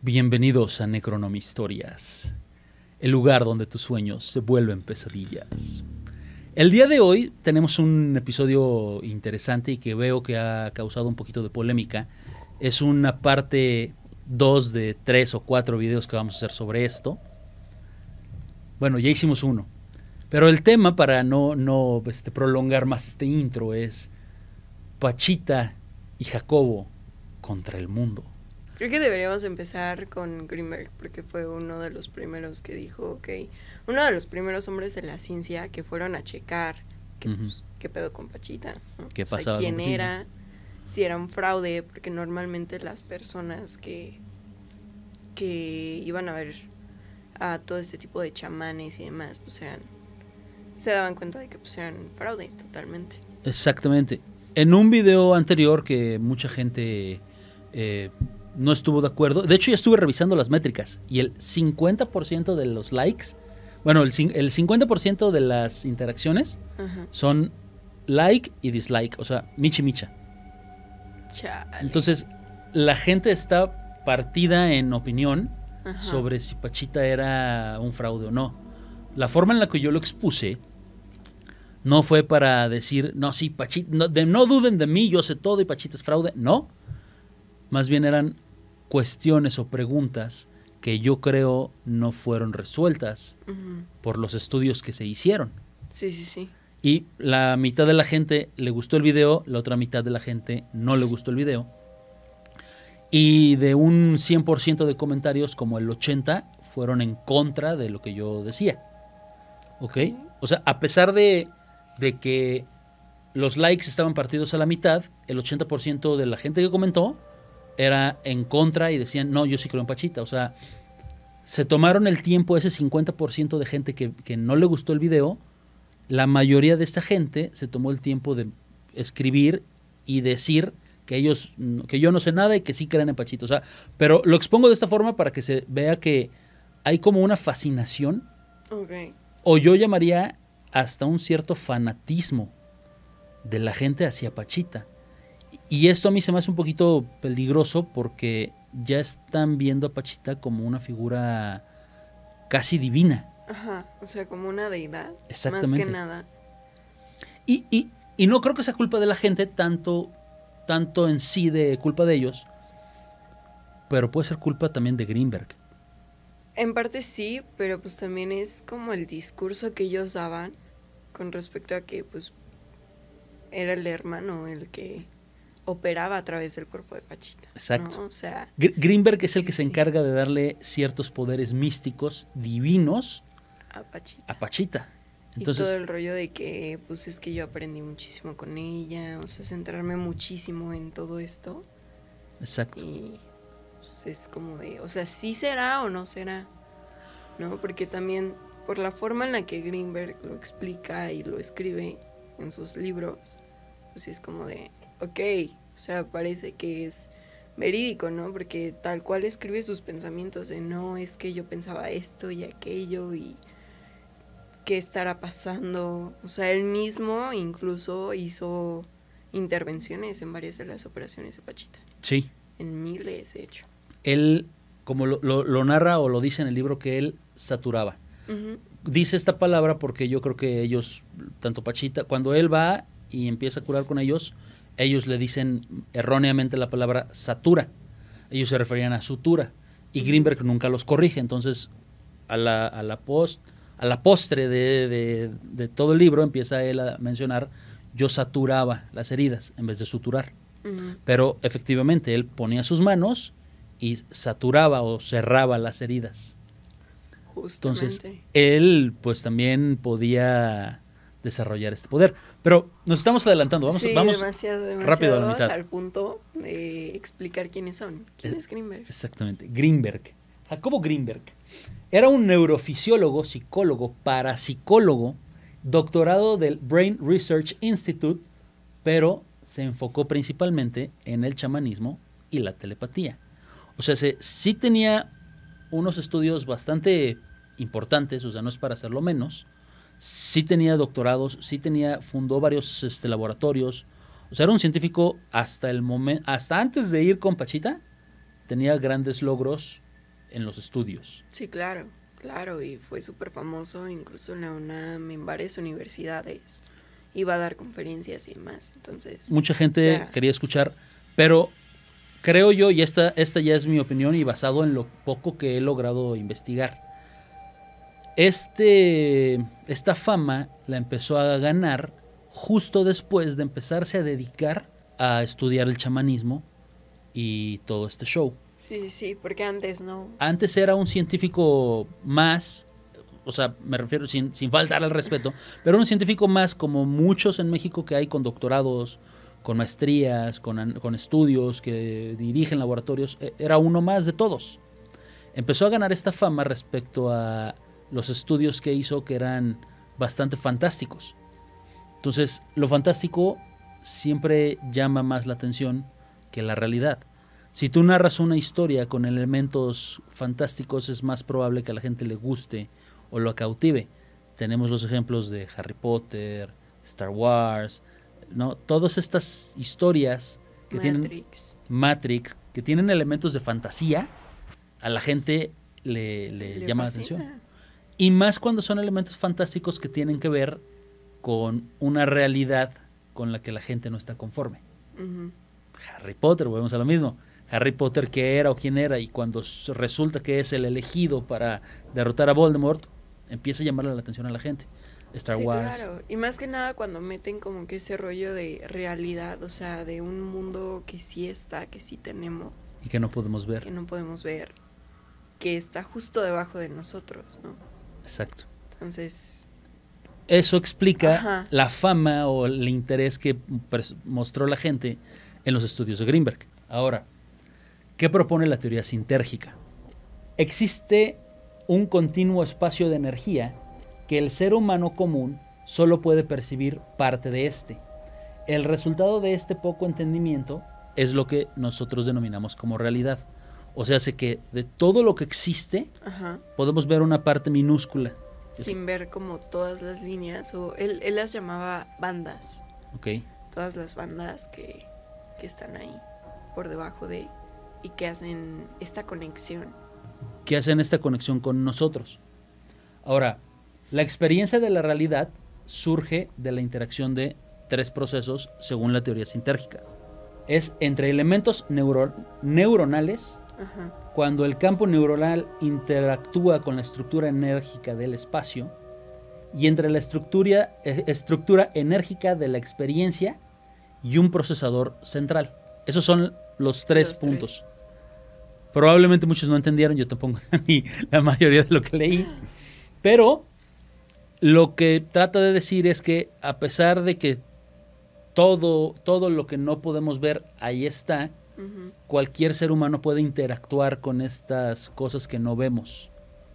Bienvenidos a Necronomistorias, el lugar donde tus sueños se vuelven pesadillas. El día de hoy tenemos un episodio interesante y que veo que ha causado un poquito de polémica. Es una parte 2 de 3 o 4 videos que vamos a hacer sobre esto. Bueno, ya hicimos uno. Pero el tema, para no prolongar más este intro, es Pachita y Jacobo contra el mundo. Creo que deberíamos empezar con Greenberg, porque fue uno de los primeros que dijo, uno de los primeros hombres de la ciencia que fueron a checar qué pedo con Pachita, ¿no? ¿Qué pasaba? Quién era, si era un fraude, porque normalmente las personas que iban a ver a todo este tipo de chamanes y demás, pues se daban cuenta de que pues eran fraude totalmente. Exactamente. En un video anterior que mucha gente no estuvo de acuerdo, de hecho ya estuve revisando las métricas y el 50% de los likes, bueno, el 50% de las interacciones son like y dislike, o sea, micha y micha. Chale. Entonces, la gente está partida en opinión sobre si Pachita era un fraude o no. La forma en la que yo lo expuse no fue para decir, no, sí, Pachita, no duden de mí, yo sé todo y Pachita es fraude. No, más bien eran cuestiones o preguntas que yo creo no fueron resueltas por los estudios que se hicieron. Sí. Y la mitad de la gente le gustó el video, la otra mitad de la gente no le gustó el video. Y de un 100% de comentarios, como el 80% fueron en contra de lo que yo decía. ¿Ok? O sea, a pesar de que los likes estaban partidos a la mitad, el 80% de la gente que comentó era en contra y decían, no, yo sí creo en Pachita. O sea, se tomaron el tiempo, ese 50% de gente que no le gustó el video, la mayoría de esta gente se tomó el tiempo de escribir y decir que yo no sé nada y que sí creen en Pachita. O sea, pero lo expongo de esta forma para que se vea que hay como una fascinación, o yo llamaría hasta un cierto fanatismo de la gente hacia Pachita. Y esto a mí se me hace un poquito peligroso porque ya están viendo a Pachita como una figura casi divina. Ajá, o sea, como una deidad. Exactamente. Más que nada. Y no creo que sea culpa de la gente, tanto en sí de culpa de ellos, pero puede ser culpa también de Greenberg. En parte sí, pero pues también es como el discurso que ellos daban con respecto a que pues era el hermano el que operaba a través del cuerpo de Pachita. Exacto. ¿No? O sea, Greenberg es el que se encarga de darle ciertos poderes místicos divinos a Pachita. Entonces, y todo el rollo de que pues es que yo aprendí muchísimo con ella, o sea, centrarme muchísimo en todo esto. Exacto. Y pues, es como de, o sea, ¿sí será o no será? ¿No? Porque también por la forma en la que Greenberg lo explica y lo escribe en sus libros, pues es como de, ok, o sea, parece que es verídico, ¿no? Porque tal cual escribe sus pensamientos de, no, es que yo pensaba esto y aquello y qué estará pasando. O sea, él mismo incluso hizo intervenciones en varias de las operaciones de Pachita. Sí. En miles, de hecho. Él, como lo narra o lo dice en el libro, que él saturaba. Dice esta palabra porque yo creo que ellos, tanto Pachita, cuando él va y empieza a curar con ellos le dicen erróneamente la palabra satura. Ellos se referían a sutura. Y Greenberg nunca los corrige. Entonces, a la postre de todo el libro empieza él a mencionar, yo saturaba las heridas en vez de suturar. Pero efectivamente él ponía sus manos y saturaba o cerraba las heridas. Justamente. Entonces él pues también podía desarrollar este poder. Pero nos estamos adelantando, vamos demasiado rápido a la mitad. Al punto de explicar quiénes son. ¿Quién es Greenberg? Exactamente, Greenberg. Jacobo Greenberg era un neurofisiólogo, psicólogo, parapsicólogo, doctorado del Brain Research Institute, pero se enfocó principalmente en el chamanismo y la telepatía. O sea, sí tenía unos estudios bastante importantes, o sea, no es para hacerlo menos. Sí tenía doctorados, fundó varios laboratorios. O sea, era un científico hasta el momento, hasta antes de ir con Pachita, tenía grandes logros en los estudios. Sí, claro, claro, y fue súper famoso, incluso en la UNAM, en varias universidades, iba a dar conferencias y demás, entonces... Mucha gente quería escuchar, pero creo yo, y esta ya es mi opinión y basado en lo poco que he logrado investigar, esta fama la empezó a ganar justo después de empezarse a dedicar a estudiar el chamanismo y todo este show. Sí, porque antes no. Antes era un científico más, o sea, me refiero sin faltar al respeto, pero un científico más como muchos en México que hay con doctorados, con maestrías, con estudios, que dirigen laboratorios, era uno más de todos. Empezó a ganar esta fama respecto a los estudios que hizo que eran bastante fantásticos. Entonces, lo fantástico siempre llama más la atención que la realidad. Si tú narras una historia con elementos fantásticos, es más probable que a la gente le guste o lo cautive. Tenemos los ejemplos de Harry Potter, Star Wars, ¿no? Todas estas historias que tienen Matrix, que tienen elementos de fantasía, a la gente le llama la atención. Y más cuando son elementos fantásticos que tienen que ver con una realidad con la que la gente no está conforme. Harry Potter, volvemos a lo mismo. Harry Potter, ¿qué era o quién era? Y cuando resulta que es el elegido para derrotar a Voldemort, empieza a llamarle la atención a la gente. Star Wars. Claro, y más que nada cuando meten como que ese rollo de realidad, o sea, de un mundo que sí está, que sí tenemos. Y que no podemos ver. Que no podemos ver, que está justo debajo de nosotros, ¿no? Exacto. Entonces... Eso explica la fama o el interés que mostró la gente en los estudios de Greenberg. Ahora, ¿qué propone la teoría sintérgica? Existe un continuo espacio de energía que el ser humano común solo puede percibir parte de este. El resultado de este poco entendimiento es lo que nosotros denominamos como realidad. O sea, hace que de todo lo que existe, podemos ver una parte minúscula. Sin ver como todas las líneas, o él las llamaba bandas. Okay. Todas las bandas que están ahí por debajo de, y que hacen esta conexión. Que hacen esta conexión con nosotros. Ahora, la experiencia de la realidad surge de la interacción de tres procesos según la teoría sintérgica. Es entre elementos neuronales, cuando el campo neuronal interactúa con la estructura enérgica del espacio, y entre la estructura enérgica de la experiencia y un procesador central. Esos son los tres puntos. Probablemente muchos no entendieron, yo tampoco ni la mayoría de lo que leí, pero lo que trata de decir es que a pesar de que todo lo que no podemos ver ahí está, cualquier ser humano puede interactuar con estas cosas que no vemos.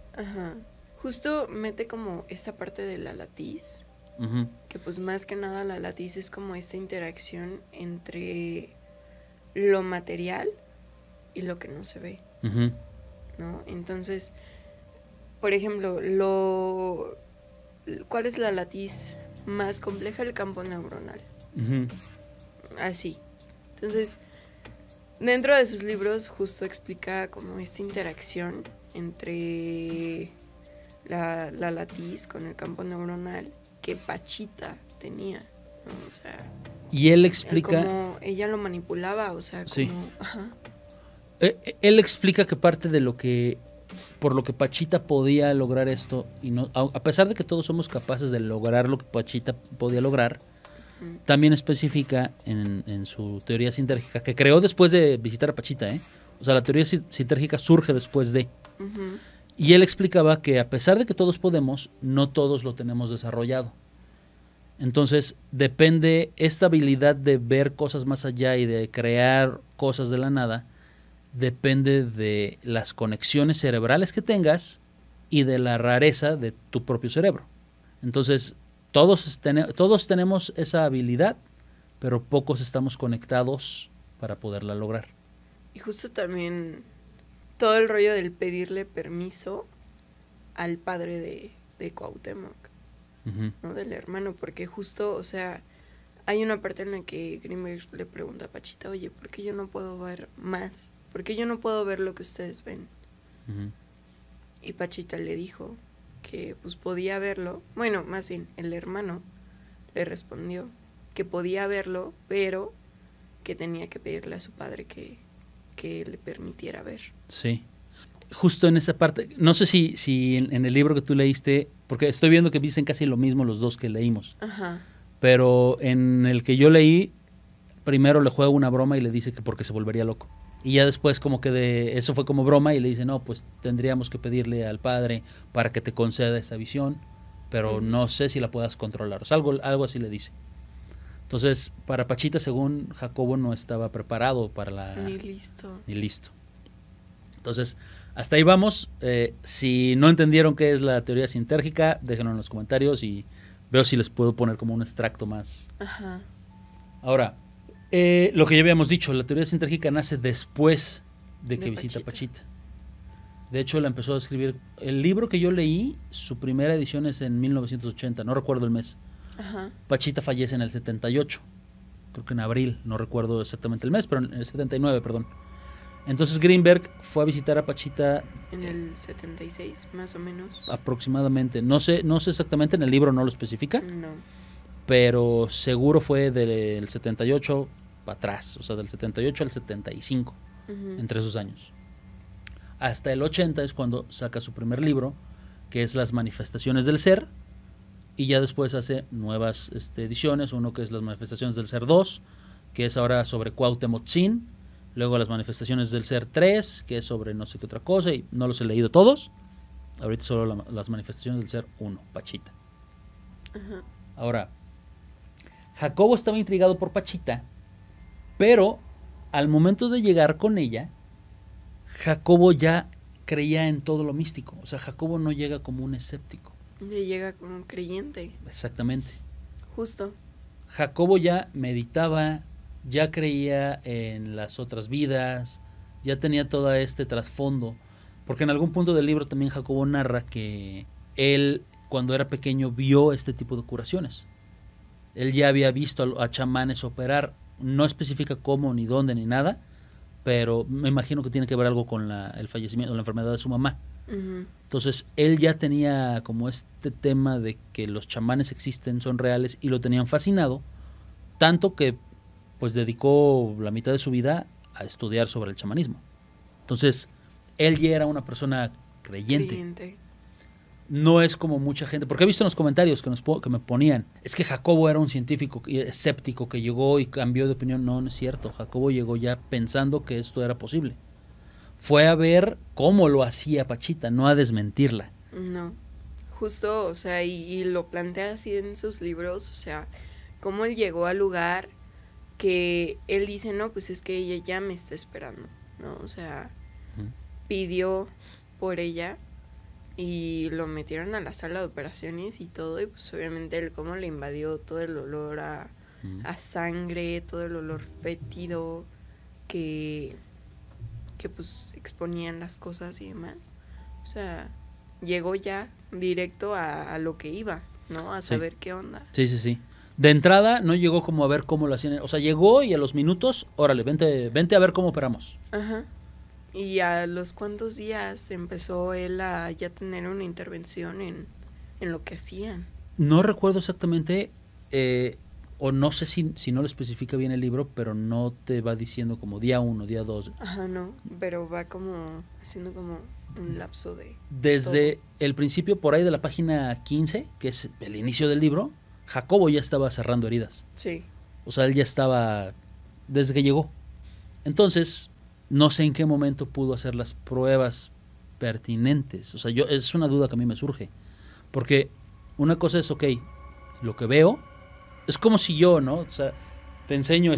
Justo mete como esta parte de la latiz, que pues más que nada la latiz es como esta interacción entre lo material y lo que no se ve, ¿no? Entonces, por ejemplo, ¿cuál es la latiz más compleja? El campo neuronal. Así. Entonces, dentro de sus libros justo explica como esta interacción entre la latiz con el campo neuronal que Pachita tenía, ¿no? O sea, y él explica como ella lo manipulaba, o sea, como sí. Él explica que parte de por lo que Pachita podía lograr esto, y no, a pesar de que todos somos capaces de lograr lo que Pachita podía lograr, también especifica en su teoría sintérgica, que creó después de visitar a Pachita, o sea, la teoría sintérgica surge después de, y él explicaba que a pesar de que todos podemos, no todos lo tenemos desarrollado. Entonces, depende esta habilidad de ver cosas más allá y de crear cosas de la nada, depende de las conexiones cerebrales que tengas y de la rareza de tu propio cerebro. Entonces, todos tenemos esa habilidad, pero pocos estamos conectados para poderla lograr. Y justo también todo el rollo del pedirle permiso al padre de Cuauhtémoc, ¿no? Del hermano, porque justo, o sea, hay una parte en la que Greenberg le pregunta a Pachita, oye, ¿por qué yo no puedo ver más? ¿Por qué yo no puedo ver lo que ustedes ven? Ujú. Y Pachita le dijo que pues podía verlo. Bueno, más bien, el hermano le respondió que podía verlo, pero que tenía que pedirle a su padre que le permitiera ver. Sí. Justo en esa parte, no sé si en el libro que tú leíste, porque estoy viendo que dicen casi lo mismo los dos que leímos, Ajá. pero en el que yo leí, primero le juega una broma y le dice que porque se volvería loco. Y ya después como que de eso fue como broma y le dice, no, pues tendríamos que pedirle al padre para que te conceda esa visión, pero no sé si la puedas controlar. O sea, algo así le dice. Entonces, para Pachita, según Jacobo, no estaba preparado para la... Ni listo. Ni listo. Entonces, hasta ahí vamos. Si no entendieron qué es la teoría sintérgica, déjenlo en los comentarios y veo si les puedo poner como un extracto más. Ajá. Ahora, lo que ya habíamos dicho, la teoría sintérgica nace después de que visita Pachita. De hecho, la empezó a escribir. El libro que yo leí, su primera edición es en 1980, no recuerdo el mes. Ajá. Pachita fallece en el 78, creo que en abril, no recuerdo exactamente el mes, pero en el 79, perdón. Entonces Greenberg fue a visitar a Pachita en el 76, más o menos. Aproximadamente. No sé exactamente, en el libro no lo especifica. No. Pero seguro fue del 78 para atrás, o sea, del 78 al 75, entre esos años. Hasta el 80 es cuando saca su primer libro, que es Las Manifestaciones del Ser, y ya después hace nuevas ediciones, uno que es Las Manifestaciones del Ser 2, que es ahora sobre Cuauhtémoc-Zin, luego Las Manifestaciones del Ser 3, que es sobre no sé qué otra cosa, y no los he leído todos, ahorita solo Las Manifestaciones del Ser 1, Pachita. Ajá. Ahora, Jacobo estaba intrigado por Pachita, pero al momento de llegar con ella, Jacobo ya creía en todo lo místico. O sea, Jacobo no llega como un escéptico. Ya llega como un creyente. Exactamente. Justo. Jacobo ya meditaba, ya creía en las otras vidas, ya tenía todo este trasfondo. Porque en algún punto del libro también Jacobo narra que él, cuando era pequeño, vio este tipo de curaciones. Él ya había visto a chamanes operar, no especifica cómo, ni dónde, ni nada, pero me imagino que tiene que ver algo con el fallecimiento, la enfermedad de su mamá. Entonces, él ya tenía como este tema de que los chamanes existen, son reales, y lo tenían fascinado, tanto que pues dedicó la mitad de su vida a estudiar sobre el chamanismo. Entonces, él ya era una persona creyente. No es como mucha gente, porque he visto en los comentarios que me ponían, es que Jacobo era un científico escéptico que llegó y cambió de opinión. No, no es cierto. Jacobo llegó ya pensando que esto era posible. Fue a ver cómo lo hacía Pachita, no a desmentirla. No, justo, o sea, y lo plantea así en sus libros, o sea, cómo él llegó al lugar que él dice, no, pues es que ella ya me está esperando, ¿no? O sea, pidió por ella y lo metieron a la sala de operaciones y todo, y pues obviamente él cómo le invadió todo el olor a sangre, todo el olor fétido que pues exponían las cosas y demás. O sea, llegó ya directo a lo que iba, ¿no? A saber qué onda. Sí. De entrada no llegó como a ver cómo lo hacían, o sea, llegó y a los minutos, órale, vente a ver cómo operamos. Ajá. Y a los cuantos días empezó él a ya tener una intervención en lo que hacían. No recuerdo exactamente, o no sé si no lo especifica bien el libro, pero no te va diciendo como día 1, día 2. Ajá, no, pero va como haciendo como un lapso de... Desde todo. El principio, por ahí de la página 15, que es el inicio del libro, Jacobo ya estaba cerrando heridas. Sí. O sea, él ya estaba desde que llegó. Entonces, no sé en qué momento pudo hacer las pruebas pertinentes. O sea, es una duda que a mí me surge. Porque una cosa es, ok, lo que veo, es como si yo, ¿no? O sea, te enseño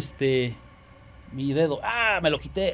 mi dedo, me lo quité,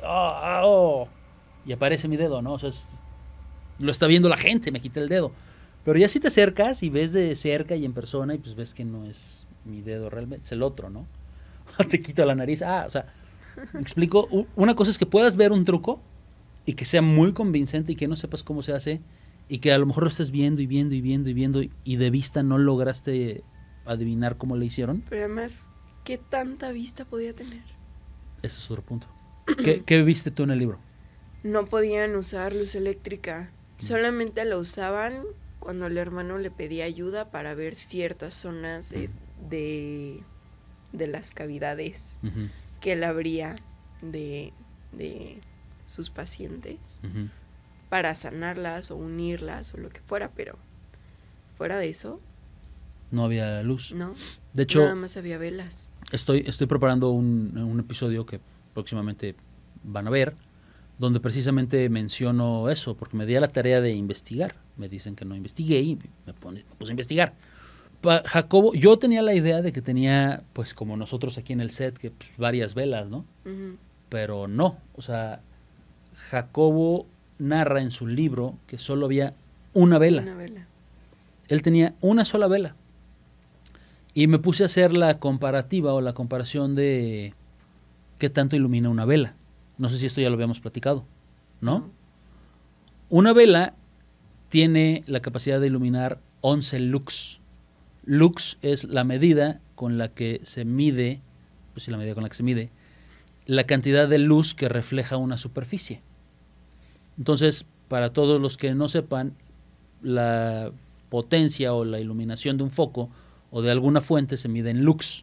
y aparece mi dedo, ¿no? O sea, lo está viendo la gente, me quité el dedo. Pero ya si te acercas y ves de cerca y en persona, y pues ves que no es mi dedo realmente, es el otro, ¿no? Te quito la nariz, o sea, me explico. Una cosa es que puedas ver un truco y que sea muy convincente y que no sepas cómo se hace y que a lo mejor lo estés viendo y viendo y viendo y viendo y de vista no lograste adivinar cómo le hicieron. Pero además, ¿qué tanta vista podía tener? Ese es otro punto. ¿Qué viste tú en el libro? no podían usar luz eléctrica. Solamente la usaban cuando el hermano le pedía ayuda para ver ciertas zonas de las cavidades Ujú. que él abría de sus pacientes Ujú. para sanarlas o unirlas o lo que fuera, pero fuera de eso, No había luz. no. De hecho, Nada más había velas. estoy preparando un episodio que próximamente van a ver, donde precisamente menciono eso, porque me di a la tarea de investigar. Me dicen que no investigué y me puse a investigar. Jacobo, yo tenía la idea de que tenía, pues como nosotros aquí en el set, que pues, varias velas, ¿no? Ujú. Pero no, o sea, Jacobo narra en su libro que solo había una vela. Una vela. Él tenía una sola vela. Y me puse a hacer la comparativa o la comparación de qué tanto ilumina una vela. No sé si esto ya lo habíamos platicado, ¿no? Una vela tiene la capacidad de iluminar 11 lux. Lux es la medida con la que se mide, pues sí, la medida con la que se mide, la cantidad de luz que refleja una superficie. Entonces, para todos los que no sepan, la potencia o la iluminación de un foco o de alguna fuente se mide en lux.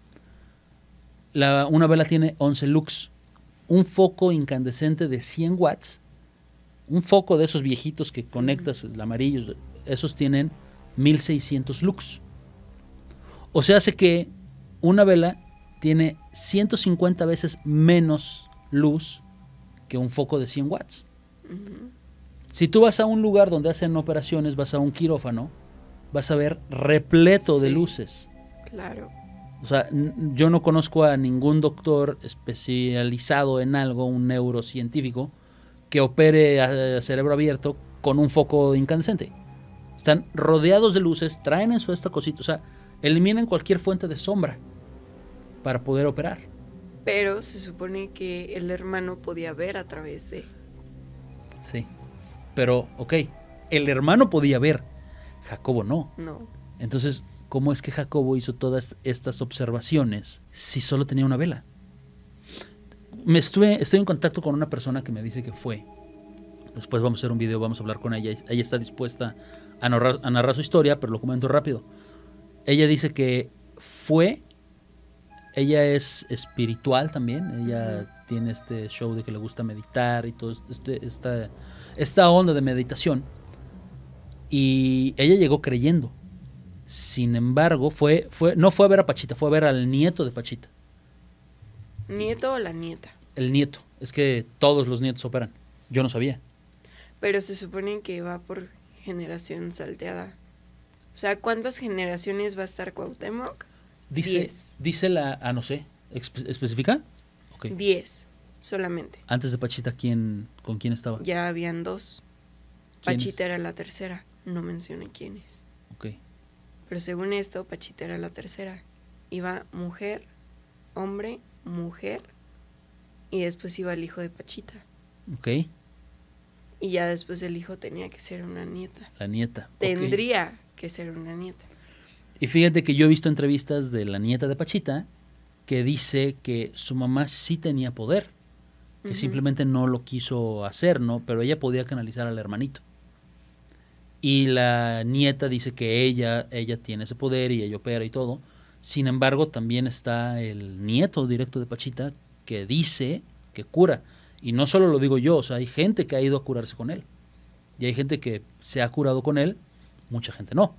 Una vela tiene 11 lux. Un foco incandescente de 100 watts, un foco de esos viejitos que conectas, el amarillo, esos tienen 1600 lux. O sea, hace que una vela tiene 150 veces menos luz que un foco de 100 watts. Ujú. Si tú vas a un lugar donde hacen operaciones, vas a un quirófano, vas a ver repleto de Sí. luces. Claro. O sea, yo no conozco a ningún doctor especializado en algo, un neurocientífico, que opere a cerebro abierto con un foco incandescente. Están rodeados de luces, traen en su esta cosita, o sea, eliminan cualquier fuente de sombra para poder operar. Pero se supone que el hermano podía ver a través de... Sí. Pero, ok, el hermano podía ver, Jacobo no. No. Entonces, ¿cómo es que Jacobo hizo todas estas observaciones si solo tenía una vela? Estoy en contacto con una persona que me dice que fue. Después vamos a hacer un video, vamos a hablar con ella. Ella está dispuesta a narrar su historia, pero lo comento rápido. Ella dice que fue. Ella es espiritual también. Ella tiene este show de que le gusta meditar y todo esta onda de meditación. Y ella llegó creyendo. Sin embargo, no fue a ver a Pachita, fue a ver al nieto de Pachita. ¿Nieto o la nieta? El nieto. Es que todos los nietos operan. Yo no sabía. Pero se supone que va por generación salteada. O sea, ¿cuántas generaciones va a estar Cuauhtémoc? 10. Dice no sé. ¿Especifica? Ok. 10 solamente. Antes de Pachita, ¿con quién estaba? Ya habían 2. ¿Quiénes? Pachita era la tercera. No mencioné quiénes. Ok. Pero según esto, Pachita era la tercera. Iba mujer, hombre, mujer. Y después iba el hijo de Pachita. Ok. Y ya después el hijo tenía que ser una nieta. La nieta. Ok. Tendría que ser una nieta. Y fíjate que yo he visto entrevistas de la nieta de Pachita que dice que su mamá sí tenía poder, que simplemente no lo quiso hacer, ¿no? Pero ella podía canalizar al hermanito. Y la nieta dice que ella tiene ese poder y ella opera y todo. Sin embargo, también está el nieto directo de Pachita que dice que cura. Y no solo lo digo yo, o sea, hay gente que ha ido a curarse con él. Y hay gente que se ha curado con él, mucha gente no.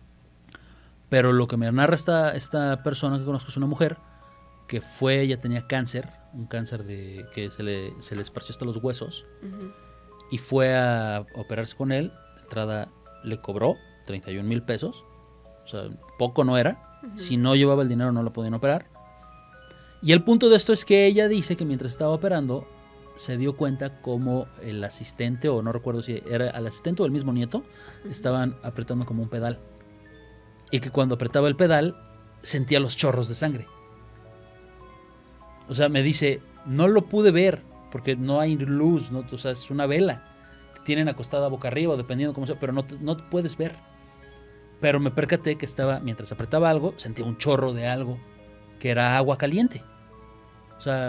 Pero lo que me narra esta persona que conozco es una mujer que ella tenía cáncer, un cáncer que se le esparció hasta los huesos, y fue a operarse con él. De entrada le cobró 31,000 pesos, o sea, poco no era. Si no llevaba el dinero no lo podían operar. Y el punto de esto es que ella dice que mientras estaba operando se dio cuenta como el asistente, o no recuerdo si era el asistente o el mismo nieto, estaban apretando como un pedal. Y que cuando apretaba el pedal sentía los chorros de sangre. O sea, me dice, no lo pude ver porque no hay luz, ¿no? O sea, es una vela. Tienen acostada boca arriba, dependiendo cómo sea, pero no puedes ver. Pero me percaté que mientras apretaba algo, sentía un chorro de algo que era agua caliente. O sea,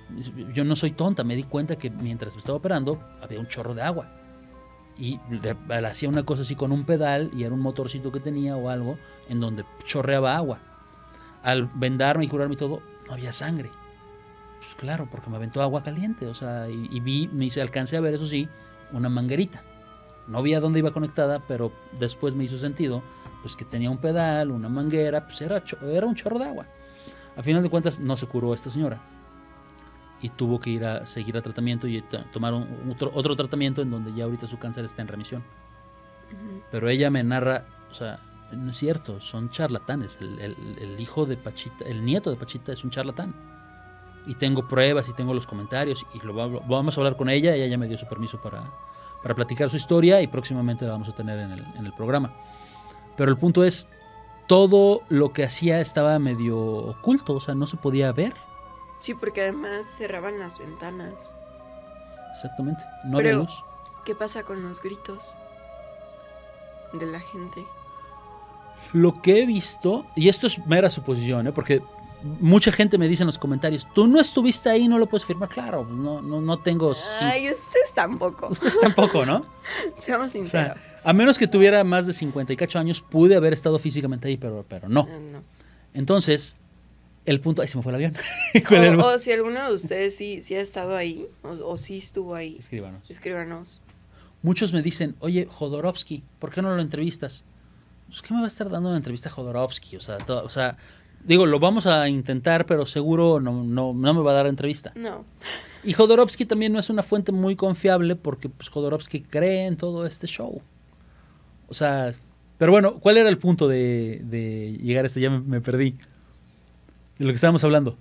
Yo no soy tonta, me di cuenta que mientras me estaba operando había un chorro de agua. Y le hacía una cosa así con un pedal y era un motorcito que tenía o algo en donde chorreaba agua. Al vendarme y curarme y todo, no había sangre. Pues claro, porque me aventó agua caliente, o sea, y vi, alcancé a ver, eso sí, una manguerita. No vi a dónde iba conectada, pero después me hizo sentido, pues que tenía un pedal, una manguera, pues era un chorro de agua. A final de cuentas no se curó esta señora y tuvo que ir a seguir a tratamiento y tomar otro tratamiento en donde ya ahorita su cáncer está en remisión. Pero ella me narra, o sea, no es cierto, son charlatanes. El hijo de Pachita, el nieto de Pachita es un charlatán. Y tengo pruebas y tengo los comentarios y vamos a hablar con ella. Ella ya me dio su permiso para platicar su historia y próximamente la vamos a tener en el programa. Pero el punto es, todo lo que hacía estaba medio oculto, o sea, no se podía ver. Sí, porque además cerraban las ventanas. Exactamente, no había luz. ¿Qué pasa con los gritos de la gente? Lo que he visto, y esto es mera suposición, porque mucha gente me dice en los comentarios, tú no estuviste ahí, no lo puedes firmar. Claro, no tengo... Ay, ustedes tampoco. Ustedes tampoco, ¿no? Seamos sinceros. O sea, a menos que tuviera más de 58 años, pude haber estado físicamente ahí, pero no. No. Entonces, el punto... Ahí se me fue el avión. O si alguno de ustedes sí ha estado ahí, o sí estuvo ahí. Escríbanos. Muchos me dicen, oye, Jodorowsky, ¿por qué no lo entrevistas? Pues, ¿qué me va a estar dando una entrevista a Jodorowsky? O sea, digo, lo vamos a intentar, pero seguro no me va a dar entrevista. No. Y Jodorowsky también no es una fuente muy confiable porque pues, Jodorowsky cree en todo este show. O sea, pero bueno, ¿cuál era el punto de llegar a esto? Ya me perdí. De lo que estábamos hablando.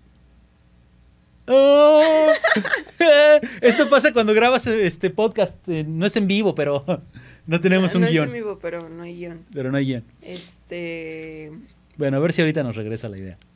¡Oh! Esto pasa cuando grabas este podcast. No es en vivo, pero no tenemos un guión. No es en vivo, pero no hay guión. Pero no hay guión. Bueno, a ver si ahorita nos regresa la idea.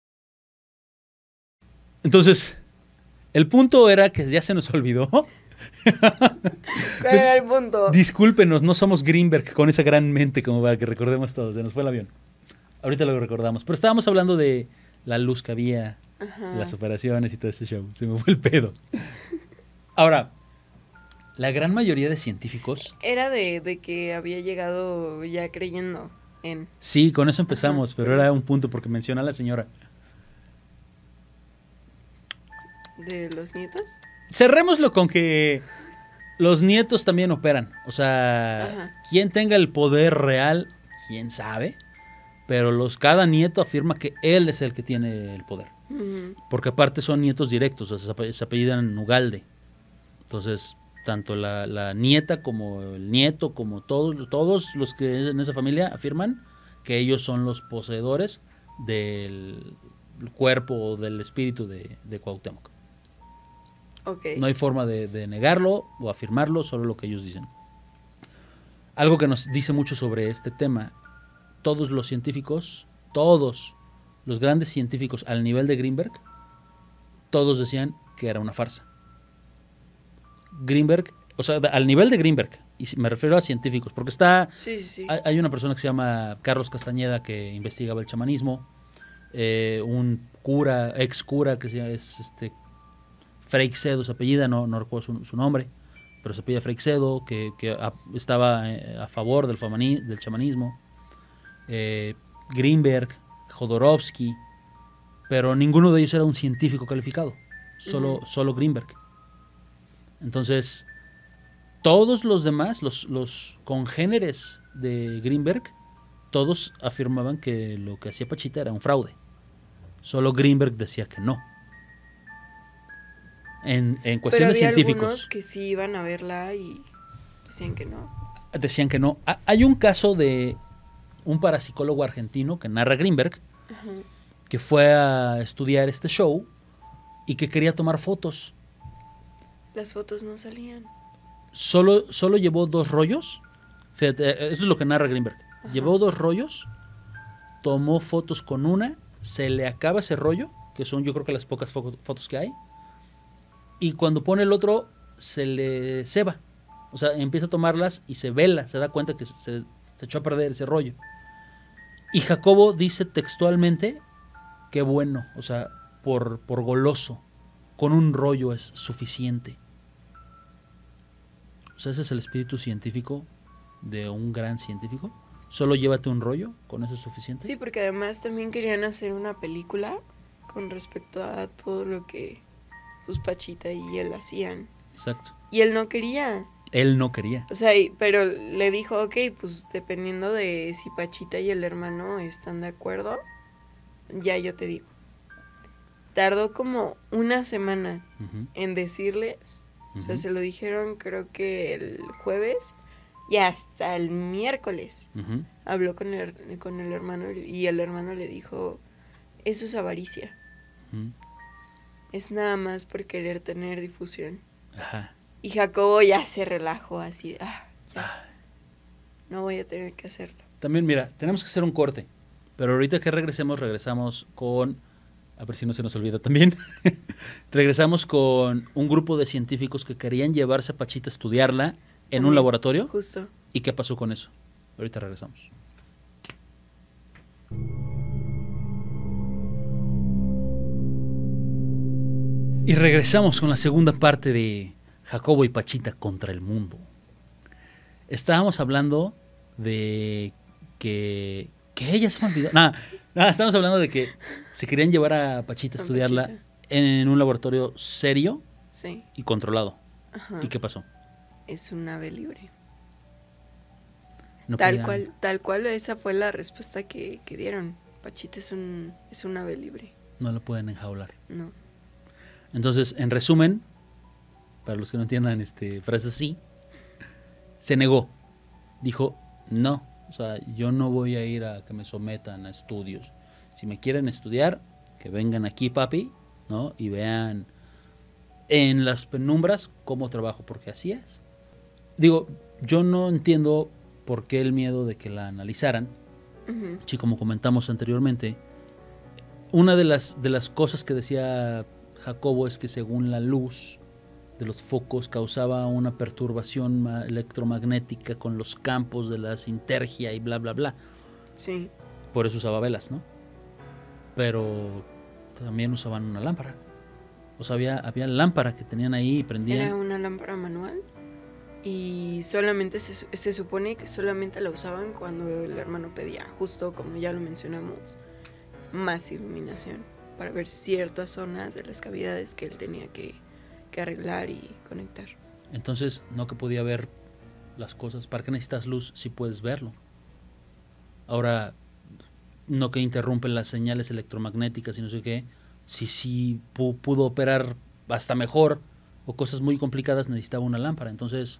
Entonces, el punto era que ya se nos olvidó. ¿Cuál era el punto? Discúlpenos, no somos Greenberg con esa gran mente como para que recordemos todos. Se nos fue el avión. Ahorita lo recordamos. Pero estábamos hablando de la luz que había, las operaciones y todo ese show. Se me fue el pedo. Ahora, la gran mayoría de científicos... Era de que había llegado ya creyendo en... Sí, con eso empezamos, pero era un punto porque menciona a la señora. ¿De los nietos? Cerrémoslo con que los nietos también operan. O sea, quien tenga el poder real, quién sabe. Pero cada nieto afirma que él es el que tiene el poder. Porque aparte son nietos directos, o sea, se apellidan Ugalde. Entonces, tanto la nieta como el nieto, como todos los que en esa familia afirman que ellos son los poseedores del cuerpo o del espíritu de Cuauhtémoc. Okay. No hay forma de negarlo o afirmarlo, solo lo que ellos dicen. Algo que nos dice mucho sobre este tema, todos los científicos, todos los grandes científicos al nivel de Greenberg, todos decían que era una farsa. Greenberg, o sea, al nivel de Greenberg, y me refiero a científicos, porque Sí. Hay una persona que se llama Carlos Castañeda que investigaba el chamanismo, un ex cura que es Freixedo, su apellida, no recuerdo su nombre, pero se apellida Freixedo, que estaba a favor del chamanismo, Greenberg, Jodorowsky, pero ninguno de ellos era un científico calificado, solo Greenberg. Entonces, todos los demás, los congéneres de Greenberg, todos afirmaban que lo que hacía Pachita era un fraude. Solo Greenberg decía que no. En cuestiones científicas. Pero había algunos que sí iban a verla y decían que no. Decían que no. Hay un caso de un parapsicólogo argentino que narra Greenberg, que fue a estudiar este show y que quería tomar fotos. Las fotos no salían. Solo llevó 2 rollos. Fíjate, eso es lo que narra Greenberg. Llevó 2 rollos, tomó fotos con una, se le acaba ese rollo, que son yo creo que las pocas fotos que hay, y cuando pone el otro se le ceba. O sea, empieza a tomarlas y se vela, se da cuenta que se echó a perder ese rollo. Y Jacobo dice textualmente que bueno, o sea, por goloso. con un rollo es suficiente. O sea, ese es el espíritu científico de un gran científico. Solo llévate un rollo, con eso es suficiente. Sí, porque además también querían hacer una película con respecto a todo lo que pues Pachita y él hacían. Exacto. Y él no quería. Él no quería. O sea, pero le dijo, ok, pues dependiendo de si Pachita y el hermano están de acuerdo, ya yo te digo. Tardó como una semana en decirles. O sea, se lo dijeron creo que el jueves y hasta el miércoles habló con el hermano y el hermano le dijo, eso es avaricia. Es nada más por querer tener difusión. Ajá. Y Jacobo ya se relajó así, ya, no voy a tener que hacerlo. También, mira, tenemos que hacer un corte, pero ahorita que regresamos con, a ver si no se nos olvida también, regresamos con un grupo de científicos que querían llevarse a Pachita a estudiarla en También, un laboratorio. Justo. ¿Y qué pasó con eso? Ahorita regresamos. Y regresamos con la segunda parte de Jacobo y Pachita contra el mundo. Estábamos hablando de que ella se me olvidó. Nada, estábamos hablando de que se querían llevar a Pachita a estudiarla Pachita. en un laboratorio serio Sí. y controlado. Ajá. ¿Y qué pasó? Es un ave libre. No Tal podían- cual esa fue la respuesta que dieron. Pachita es un ave libre. No lo pueden enjaular. No. Entonces, en resumen, para los que no entiendan frases así, se negó. Dijo, no, o sea, yo no voy a ir a que me sometan a estudios. Si me quieren estudiar, que vengan aquí, papi, ¿no? Y vean en las penumbras cómo trabajo, porque así es. Digo, yo no entiendo por qué el miedo de que la analizaran. Ujú. Sí, como comentamos anteriormente, una de las cosas que decía Jacobo es que según la luz de los focos causaba una perturbación electromagnética con los campos de la sintergia y bla, bla, bla. Sí. Por eso usaba velas, ¿no? Pero también usaban una lámpara. O sea, había lámpara que tenían ahí y prendían. Era una lámpara manual y solamente se supone que solamente la usaban cuando el hermano pedía, justo como ya lo mencionamos, más iluminación para ver ciertas zonas de las cavidades que él tenía que arreglar y conectar. Entonces, no que podía ver las cosas. ¿Para qué necesitas luz si puedes verlo? Ahora, no que interrumpen las señales electromagnéticas y no sé qué. Si pudo operar hasta mejor o cosas muy complicadas, necesitaba una lámpara. Entonces,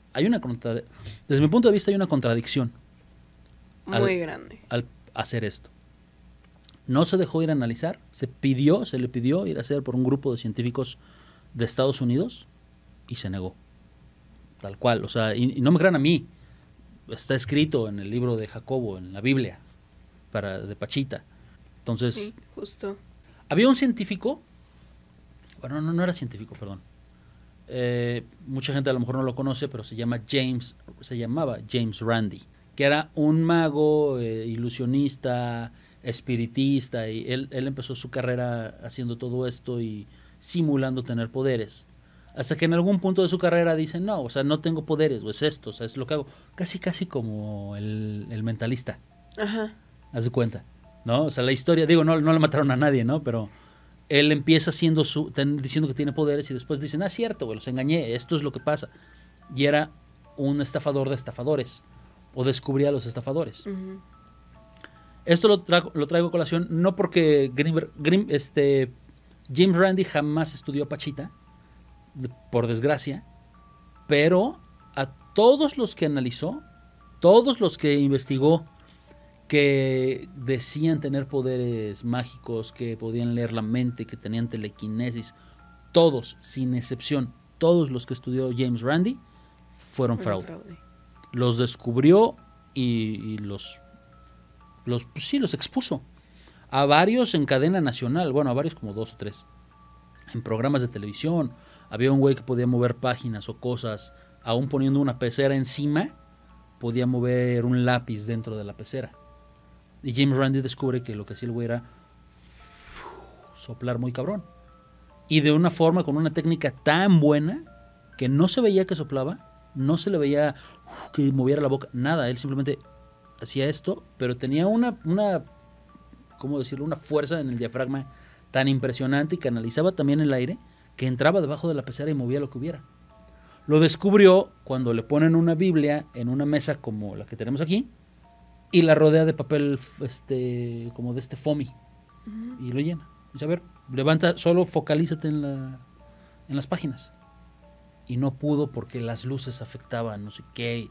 desde mi punto de vista hay una contradicción Muy grande. al hacer esto. No se dejó ir a analizar, se le pidió ir a hacer por un grupo de científicos de Estados Unidos y se negó. Tal cual, o sea, y no me crean a mí, está escrito en el libro de Jacobo, en la Biblia, de Pachita. Entonces, Sí, justo. había un científico, bueno, no era científico, perdón. Mucha gente a lo mejor no lo conoce, pero se llamaba James Randi, que era un mago, ilusionista, espiritista, y él empezó su carrera haciendo todo esto y simulando tener poderes. Hasta que en algún punto de su carrera dicen, no, o sea, no tengo poderes, o es esto, o sea, es lo que hago. Casi como el mentalista. Ajá. Haz de cuenta, ¿no? O sea, la historia, digo, no le mataron a nadie, ¿no? Pero él empieza diciendo que tiene poderes y después dicen, cierto, güey, los engañé, esto es lo que pasa. Y era un estafador de estafadores, o descubría a los estafadores. Uh-huh. Esto lo traigo a colación, no porque James Randi jamás estudió Pachita, por desgracia, pero a todos los que analizó, todos los que investigó, que decían tener poderes mágicos, que podían leer la mente, que tenían telequinesis, todos, sin excepción, todos los que estudió James Randi fueron fraude. Los descubrió y los expuso. A varios en cadena nacional, bueno, a varios como 2 o 3. En programas de televisión, había un güey que podía mover páginas o cosas, aún poniendo una pecera encima, podía mover un lápiz dentro de la pecera. Y James Randi descubre que lo que hacía el güey era soplar muy cabrón. y de una forma, con una técnica tan buena que no se veía que soplaba, no se le veía que moviera la boca, nada, él simplemente hacía esto, pero tenía una ¿cómo decirlo? Una fuerza en el diafragma tan impresionante y canalizaba también el aire que entraba debajo de la pecera y movía lo que hubiera. Lo descubrió cuando le ponen una Biblia en una mesa como la que tenemos aquí y la rodea de papel como de este foamy y lo llena. Dice, a ver, levanta, solo focalízate en las páginas. Y no pudo porque las luces afectaban, no sé qué.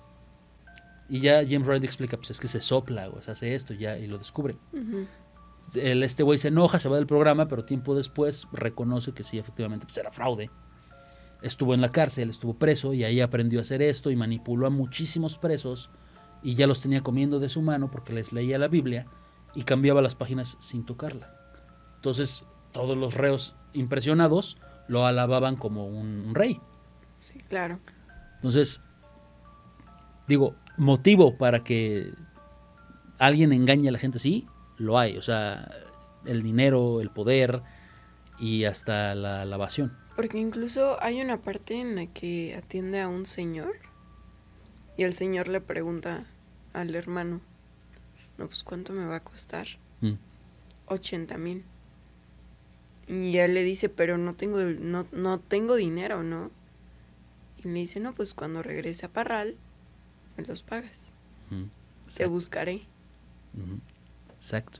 Y ya James Wright explica, pues es que se sopla, o se hace esto ya, y lo descubre. Este güey se enoja, se va del programa, pero tiempo después reconoce que sí, efectivamente, pues era fraude. Estuvo en la cárcel, estuvo preso, y ahí aprendió a hacer esto, y manipuló a muchísimos presos, y ya los tenía comiendo de su mano porque les leía la Biblia, y cambiaba las páginas sin tocarla. Entonces, todos los reos impresionados lo alababan como un rey. Sí, claro. Entonces, digo, motivo para que alguien engañe a la gente así, lo hay. O sea, el dinero, el poder y hasta la lavación. Porque incluso hay una parte en la que atiende a un señor y el señor le pregunta al hermano, no, pues ¿cuánto me va a costar? 80,000. Y él le dice, pero no tengo dinero, ¿no? Y le dice, no, pues cuando regrese a Parral, me los pagas. Te buscaré. Exacto.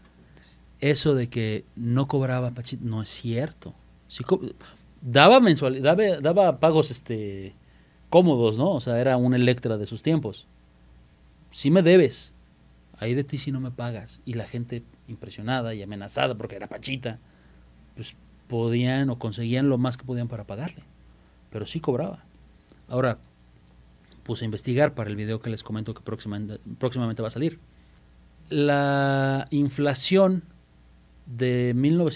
Eso de que no cobraba Pachita no es cierto. Sí, daba daba pagos cómodos, ¿no? O sea, era un Electra de sus tiempos. Sí me debes. Ahí de ti si no me pagas. Y la gente impresionada y amenazada porque era Pachita, pues podían o conseguían lo más que podían para pagarle. Pero sí cobraba. Ahora, puse a investigar para el video que les comento que próximamente va a salir. La inflación de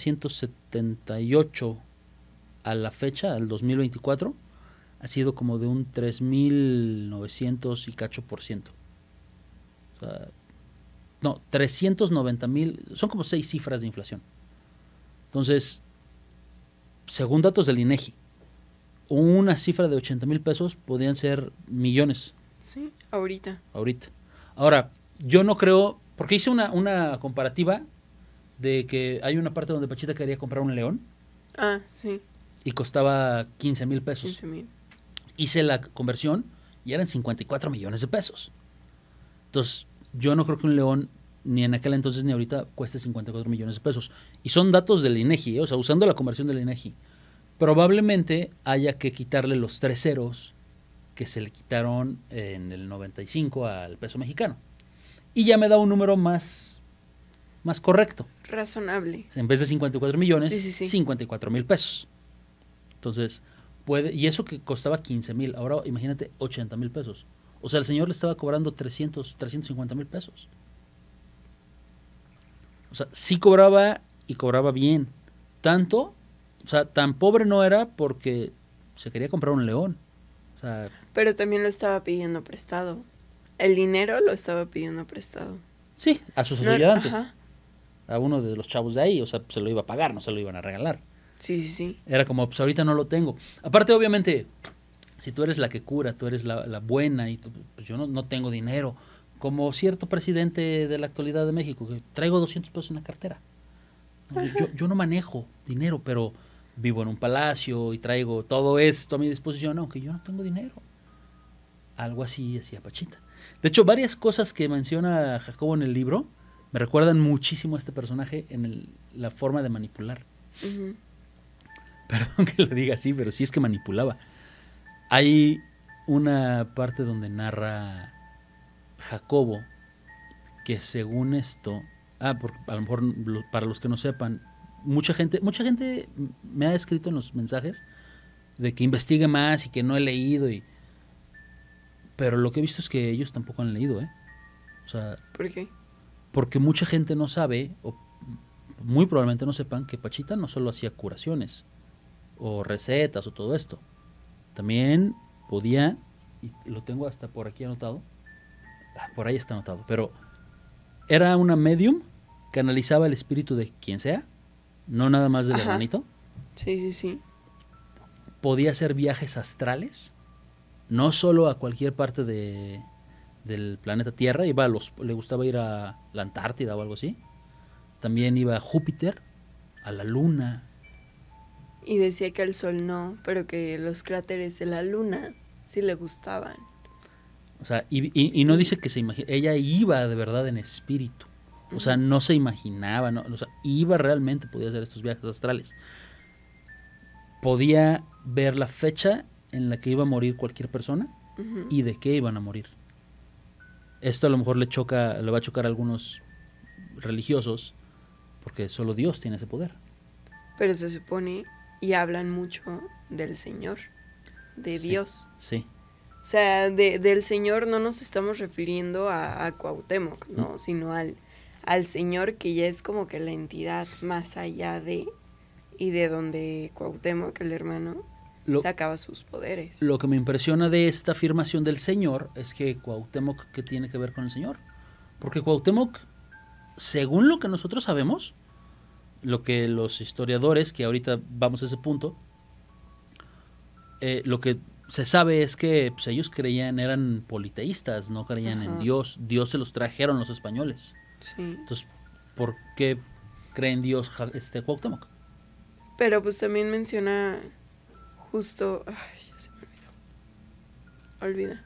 1978 a la fecha, al 2024, ha sido como de un 3,900 y cacho por ciento. O sea, no, 390,000, son como 6 cifras de inflación. Entonces, según datos del INEGI, una cifra de 80,000 pesos podrían ser millones. Sí, ahorita. Ahora, yo no creo, porque hice una comparativa de que hay una parte donde Pachita quería comprar un león. Ah, sí. Y costaba 15,000 pesos. 15,000. Hice la conversión y eran 54 millones de pesos. Entonces, yo no creo que un león, ni en aquel entonces ni ahorita, cueste 54 millones de pesos. Y son datos del INEGI, o sea, usando la conversión del INEGI. Probablemente haya que quitarle los 3 ceros que se le quitaron en el 95 al peso mexicano. Y ya me da un número más correcto. Razonable. En vez de 54 millones, sí. 54,000 pesos. Entonces, y eso que costaba 15,000, ahora imagínate 80,000 pesos. O sea, el señor le estaba cobrando 350,000 pesos. O sea, sí cobraba y cobraba bien. Tanto, o sea, tan pobre no era porque se quería comprar un león. O sea, pero también lo estaba pidiendo prestado. El dinero lo estaba pidiendo prestado. Sí, a sus estudiantes. A uno de los chavos de ahí, o sea, se lo iba a pagar, no se lo iban a regalar. Sí. Era como, pues ahorita no lo tengo. Aparte, obviamente, si tú eres la que cura, tú eres la buena y pues yo no tengo dinero. Como cierto presidente de la actualidad de México, que traigo 200 pesos en la cartera. Yo no manejo dinero, pero vivo en un palacio y traigo todo esto a mi disposición, aunque yo no tengo dinero. Algo así hacía Pachita. De hecho, varias cosas que menciona Jacobo en el libro me recuerdan muchísimo a este personaje en la forma de manipular. Perdón que lo diga así, pero sí es que manipulaba. Hay una parte donde narra Jacobo que según esto, porque a lo mejor para los que no sepan, mucha gente me ha escrito en los mensajes de que investigue más y que no he leído, pero lo que he visto es que ellos tampoco han leído, O sea, ¿por qué? Porque mucha gente no sabe, o muy probablemente no sepan, que Pachita no solo hacía curaciones o recetas o todo esto. También podía, y lo tengo hasta por aquí anotado, por ahí está anotado, pero era una medium que analizaba el espíritu de quien sea, no nada más del hermanito, Sí, sí, sí. Podía hacer viajes astrales, no solo a cualquier parte del planeta Tierra, le gustaba ir a la Antártida o algo así. También iba a Júpiter, a la Luna. Y decía que al Sol no, pero que los cráteres de la Luna sí le gustaban. O sea, y no dice que se imagina, ella iba de verdad en espíritu. O sea, no se imaginaba, no, o sea, iba realmente, podía hacer estos viajes astrales. Podía ver la fecha en la que iba a morir cualquier persona y de qué iban a morir. Esto a lo mejor le va a chocar a algunos religiosos, porque solo Dios tiene ese poder. Pero se supone, y hablan mucho del Señor, de Sí, Dios. sí. O sea, del Señor no nos estamos refiriendo a Cuauhtémoc, ¿no? Sino al Señor, que ya es como que la entidad más allá de, y de donde Cuauhtémoc, el hermano, sacaba sus poderes. Lo que me impresiona de esta afirmación del Señor es que Cuauhtémoc, ¿qué tiene que ver con el Señor? Porque Cuauhtémoc, según lo que nosotros sabemos, lo que los historiadores, que ahorita vamos a ese punto, lo que se sabe es que pues, ellos eran politeístas, no creían en Dios. Dios se los trajeron los españoles. Sí. Entonces, ¿por qué cree en Dios Cuauhtémoc? Pero pues también menciona justo... Ay, ya se me olvidó.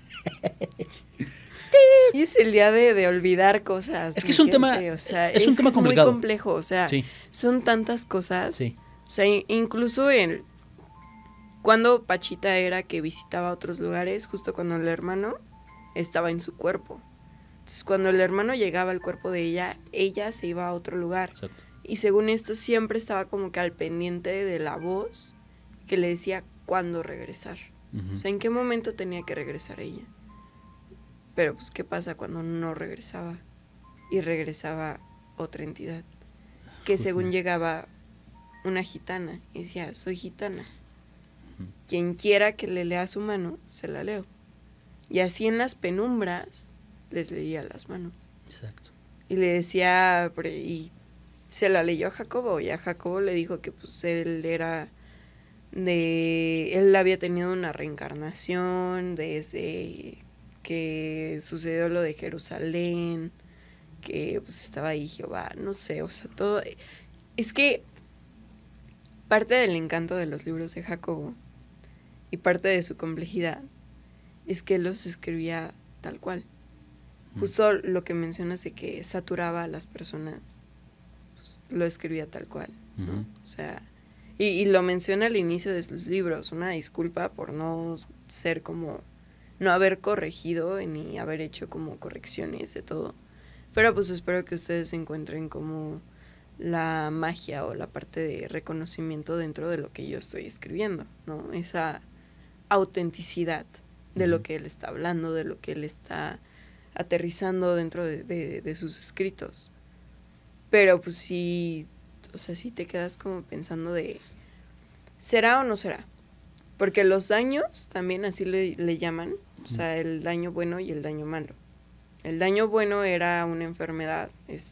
Y es el día de olvidar cosas. Es que es un tema, o sea, es un tema es complicado. Muy complejo, o sea, sí. Son tantas cosas. Sí. O sea, incluso cuando Pachita era que visitaba otros lugares, justo cuando el hermano estaba en su cuerpo. Entonces, cuando el hermano llegaba al cuerpo de ella se iba a otro lugar. Exacto. Y según esto siempre estaba como que al pendiente de la voz que le decía cuándo regresar. O sea, en qué momento tenía que regresar ella. Pero pues, ¿qué pasa cuando no regresaba? Y regresaba otra entidad. Que según llegaba una gitana. Y decía, soy gitana. Quien quiera que le lea su mano, se la leo. Y así en las penumbras les leía las manos. Exacto. Y le decía, y se la leyó a Jacobo. Y a Jacobo le dijo que pues él había tenido una reencarnación desde que sucedió lo de Jerusalén, que pues estaba ahí Jehová, no sé, o sea, todo. Es que parte del encanto de los libros de Jacobo y parte de su complejidad es que él los escribía tal cual. Justo lo que mencionas de que saturaba a las personas, pues, lo escribía tal cual, ¿no? O sea, y lo menciona al inicio de sus libros, una disculpa por no ser como, no haber corregido ni haber hecho como correcciones de todo. Pero pues espero que ustedes encuentren como la magia o la parte de reconocimiento dentro de lo que yo estoy escribiendo, ¿no? Esa autenticidad de lo que él está hablando, de lo que él está aterrizando dentro de sus escritos. Pero pues sí, o sea, sí te quedas como pensando de, ¿será o no será? Porque los daños también así le llaman, o sea, el daño bueno y el daño malo. El daño bueno era una enfermedad,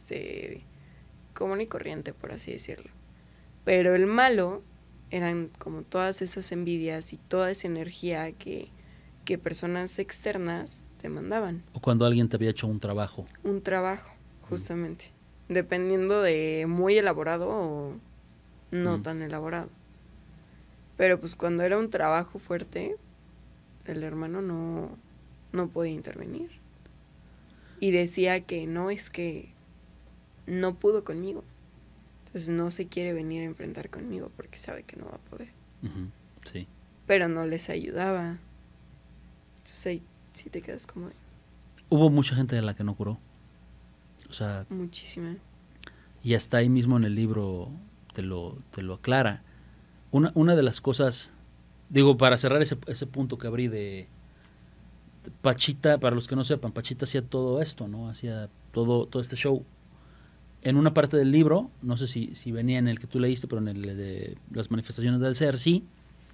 común y corriente, por así decirlo. Pero el malo eran como todas esas envidias y toda esa energía que personas externas te mandaban. O cuando alguien te había hecho un trabajo. Un trabajo, justamente. Dependiendo de muy elaborado o no tan elaborado. Pero pues cuando era un trabajo fuerte, el hermano no podía intervenir. Y decía que no, es que no pudo conmigo. Entonces no se quiere venir a enfrentar conmigo porque sabe que no va a poder. Sí. Pero no les ayudaba. Entonces ahí sí te quedas como... Hubo mucha gente de la que no curó. O sea... Muchísima. Y hasta ahí mismo en el libro te lo aclara. Una de las cosas... Digo, para cerrar ese punto que abrí de Pachita, para los que no sepan, Pachita hacía todo esto, ¿no? Hacía todo este show. En una parte del libro, no sé si venía en el que tú leíste, pero en el de las manifestaciones del ser, sí,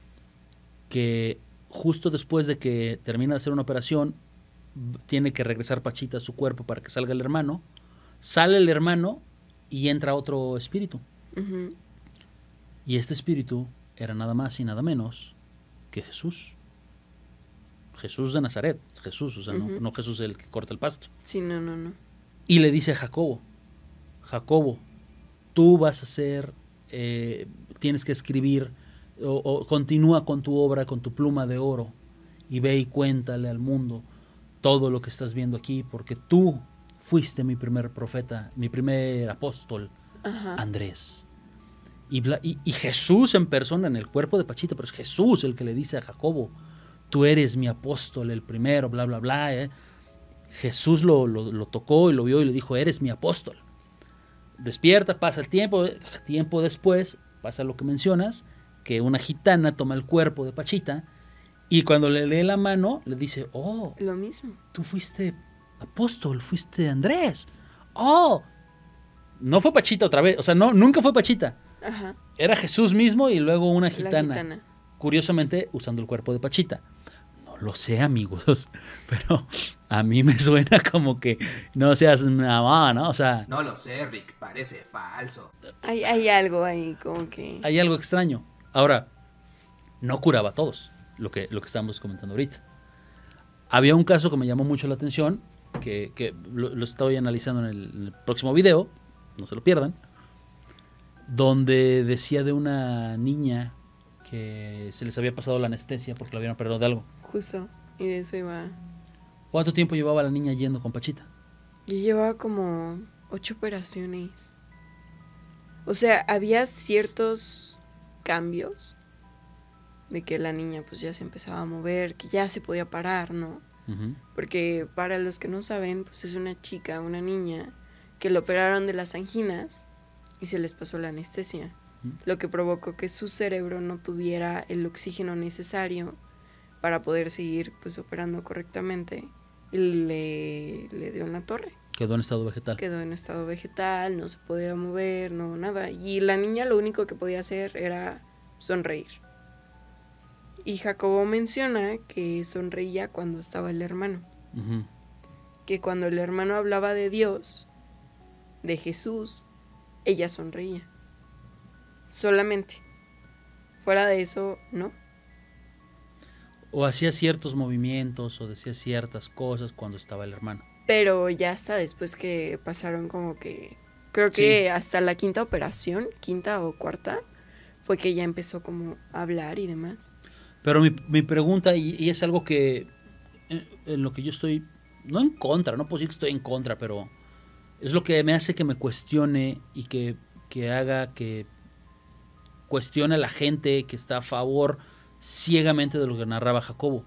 que justo después de que termina de hacer una operación, tiene que regresar Pachita a su cuerpo para que salga el hermano. Sale el hermano y entra otro espíritu. Y este espíritu era nada más y nada menos que Jesús. Jesús de Nazaret, Jesús, o sea, no Jesús el que corta el pasto. Sí, no. Y le dice a Jacobo, tú vas a ser, tienes que escribir, o continúa con tu obra, con tu pluma de oro, y ve y cuéntale al mundo todo lo que estás viendo aquí, porque tú fuiste mi primer profeta, mi primer apóstol, Andrés. Y Jesús en persona, en el cuerpo de Pachita, pero es Jesús el que le dice a Jacobo, tú eres mi apóstol, el primero, bla, bla, bla. Jesús lo tocó y lo vio y le dijo, eres mi apóstol. Despierta, pasa el tiempo después, pasa lo que mencionas, que una gitana toma el cuerpo de Pachita y cuando le lee la mano, le dice, oh, lo mismo. Tú fuiste apóstol, fuiste Andrés. Oh, no fue Pachita otra vez, o sea, nunca fue Pachita. Ajá. Era Jesús mismo y luego una gitana. La gitana. Curiosamente, usando el cuerpo de Pachita. No lo sé, amigos, pero a mí me suena como que no seas mamá, ¿no? O sea... No lo sé, Rick, parece falso. Hay algo ahí, como que... Hay algo extraño. Ahora, no curaba a todos, lo que estamos comentando ahorita. Había un caso que me llamó mucho la atención, que lo estoy analizando en el próximo video, no se lo pierdan, donde decía de una niña que se les había pasado la anestesia porque la habían operado de algo. Justo, y de eso iba... ¿Cuánto tiempo llevaba la niña yendo con Pachita? Yo llevaba como 8 operaciones. O sea, había ciertos cambios de que la niña pues ya se empezaba a mover, que ya se podía parar, ¿no? Porque para los que no saben, pues es una chica, una niña, que le operaron de las anginas y se les pasó la anestesia, lo que provocó que su cerebro no tuviera el oxígeno necesario para poder seguir pues operando correctamente y le dio en la torre. Quedó en estado vegetal. Quedó en estado vegetal, no se podía mover, no, nada. Y la niña lo único que podía hacer era sonreír. Y Jacobo menciona que sonreía cuando estaba el hermano. Que cuando el hermano hablaba de Dios, de Jesús, ella sonreía. Solamente. Fuera de eso, no. O hacía ciertos movimientos o decía ciertas cosas cuando estaba el hermano. Pero ya hasta después que pasaron como que... Creo que hasta la quinta operación, quinta o cuarta, fue que ya empezó como a hablar y demás. Pero mi pregunta, y es algo que en lo que yo estoy, no en contra, no puedo decir que estoy en contra, pero es lo que me hace que me cuestione y que haga que cuestione a la gente que está a favor ciegamente de lo que narraba Jacobo.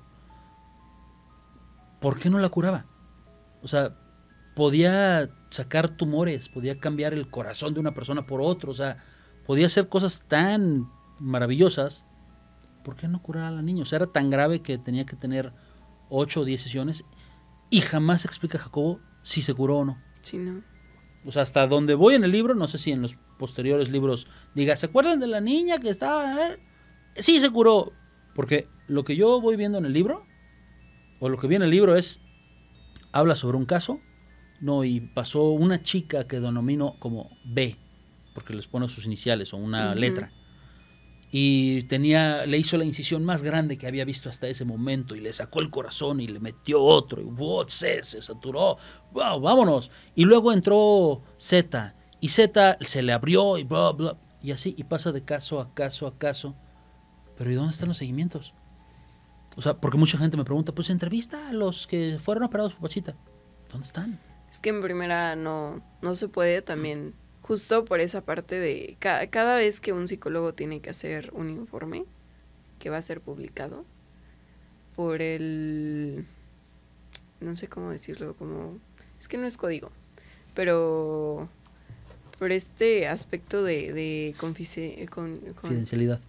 ¿Por qué no la curaba? O sea, podía sacar tumores, podía cambiar el corazón de una persona por otro, o sea, podía hacer cosas tan maravillosas. ¿Por qué no curar a la niña? O sea, era tan grave que tenía que tener 8 o 10 sesiones y jamás explica Jacobo si se curó o no. Sí, no. O sea, hasta donde voy en el libro, no sé si en los posteriores libros diga, ¿se acuerdan de la niña que estaba? Sí, se curó. Porque lo que yo voy viendo en el libro, o lo que vi en el libro es, habla sobre un caso, no, y pasó una chica que denomino como B, porque les pone sus iniciales o una letra. Y le hizo la incisión más grande que había visto hasta ese momento y le sacó el corazón y le metió otro y se saturó, wow, vámonos. Y luego entró Z y Z se le abrió y bla, bla, y así, y pasa de caso a caso a caso. Pero ¿y dónde están los seguimientos? O sea, porque mucha gente me pregunta, pues entrevista a los que fueron operados por Pachita. ¿Dónde están? Es que en primera no se puede también... Justo por esa parte de cada vez que un psicólogo tiene que hacer un informe que va a ser publicado por el... no sé cómo decirlo, como... es que no es código, pero por este aspecto de confidencialidad.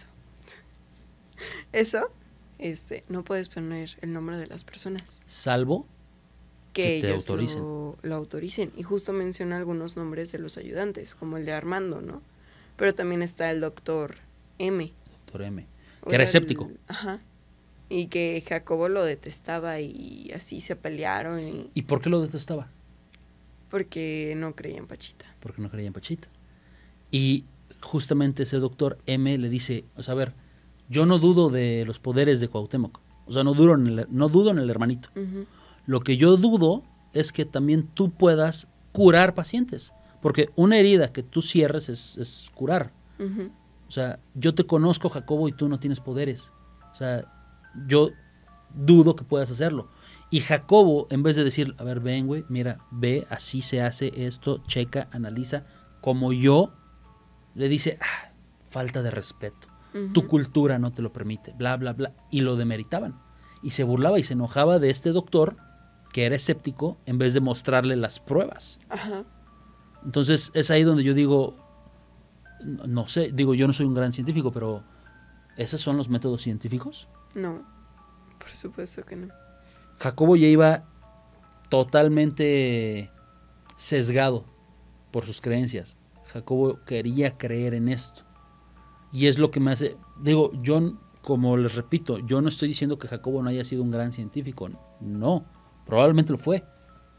Eso, no puedes poner el nombre de las personas. Salvo que ellos lo autoricen. Y justo menciona algunos nombres de los ayudantes, como el de Armando, ¿no? Pero también está el doctor M. Doctor M, que era escéptico. Ajá. Y que Jacobo lo detestaba y así se pelearon. ¿Y por qué lo detestaba? Porque no creía en Pachita. Porque no creía en Pachita. Y justamente ese doctor M le dice, o sea, a ver, yo no dudo de los poderes de Cuauhtémoc, o sea, no dudo en el hermanito. Ujú. Lo que yo dudo es que también tú puedas curar pacientes, porque una herida que tú cierres es curar. Ujú. O sea, yo te conozco, Jacobo, y tú no tienes poderes. O sea, yo dudo que puedas hacerlo. Y Jacobo, en vez de decir, a ver, ven, güey, mira, ve, así se hace esto, checa, analiza, como yo, le dice, falta de respeto. Tu Ujú. cultura no te lo permite, bla, bla, bla. Y lo demeritaban. Y se burlaba y se enojaba de este doctor, que era escéptico, en vez de mostrarle las pruebas. Ajá. Entonces, es ahí donde yo digo, no sé, digo, yo no soy un gran científico, pero ¿esos son los métodos científicos? No, por supuesto que no. Jacobo ya iba totalmente sesgado por sus creencias. Jacobo quería creer en esto. Y es lo que me hace, digo, yo, como les repito, yo no estoy diciendo que Jacobo no haya sido un gran científico. No, probablemente lo fue.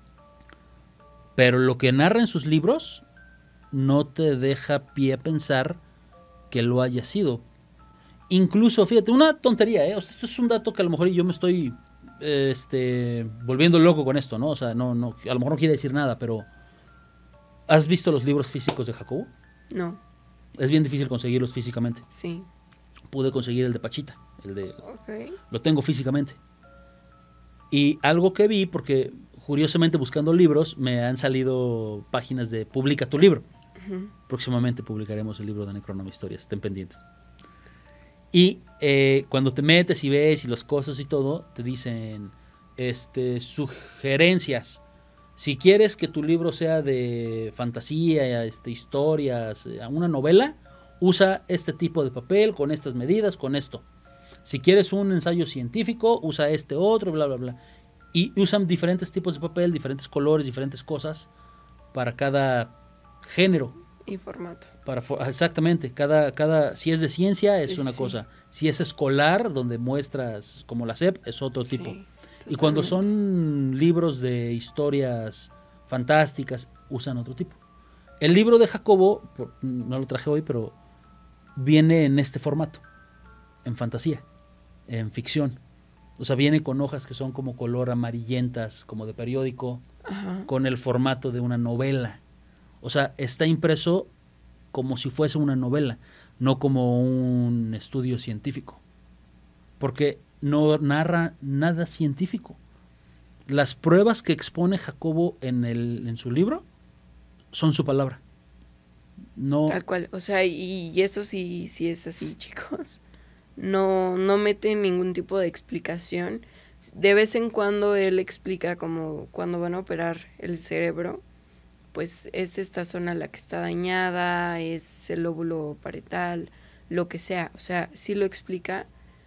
Pero lo que narra en sus libros no te deja pie a pensar que lo haya sido. Incluso, fíjate, una tontería, ¿eh? O sea, esto es un dato que a lo mejor yo me estoy volviendo loco con esto, ¿no? O sea, no, a lo mejor no quiere decir nada, pero ¿has visto los libros físicos de Jacobo? No, Es bien difícil conseguirlos físicamente. sí. Pude conseguir el de Pachita, Ok. lo tengo físicamente. Y algo que vi, porque curiosamente buscando libros me han salido páginas de publica tu libro. Ujú. Próximamente publicaremos el libro de Necronome Historias, estén pendientes. Y cuando te metes y ves y los costos y todo, te dicen sugerencias. Si quieres que tu libro sea de fantasía, historias, una novela, usa este tipo de papel, con estas medidas, con esto. Si quieres un ensayo científico, usa este otro, bla, bla, bla. Y usan diferentes tipos de papel, diferentes colores, diferentes cosas para cada género. Y formato. Exactamente, si es de ciencia es Sí, una sí. cosa, si es escolar, donde muestras como la SEP, es otro tipo. Sí, Y cuando totalmente. son libros de historias fantásticas, usan otro tipo. El libro de Jacobo, no lo traje hoy, pero viene en este formato, en fantasía, en ficción. O sea, viene con hojas que son como color amarillentas, como de periódico, Ajá. con el formato de una novela. O sea, está impreso como si fuese una novela, no como un estudio científico. Porque no narra nada científico. Las pruebas que expone Jacobo en su libro son su palabra. No, Tal cual. O sea, y eso sí es así, chicos. No mete ningún tipo de explicación. De vez en cuando él explica como cuando van a operar el cerebro, pues es esta zona la que está dañada, es el lóbulo parietal, lo que sea. O sea, sí lo explica,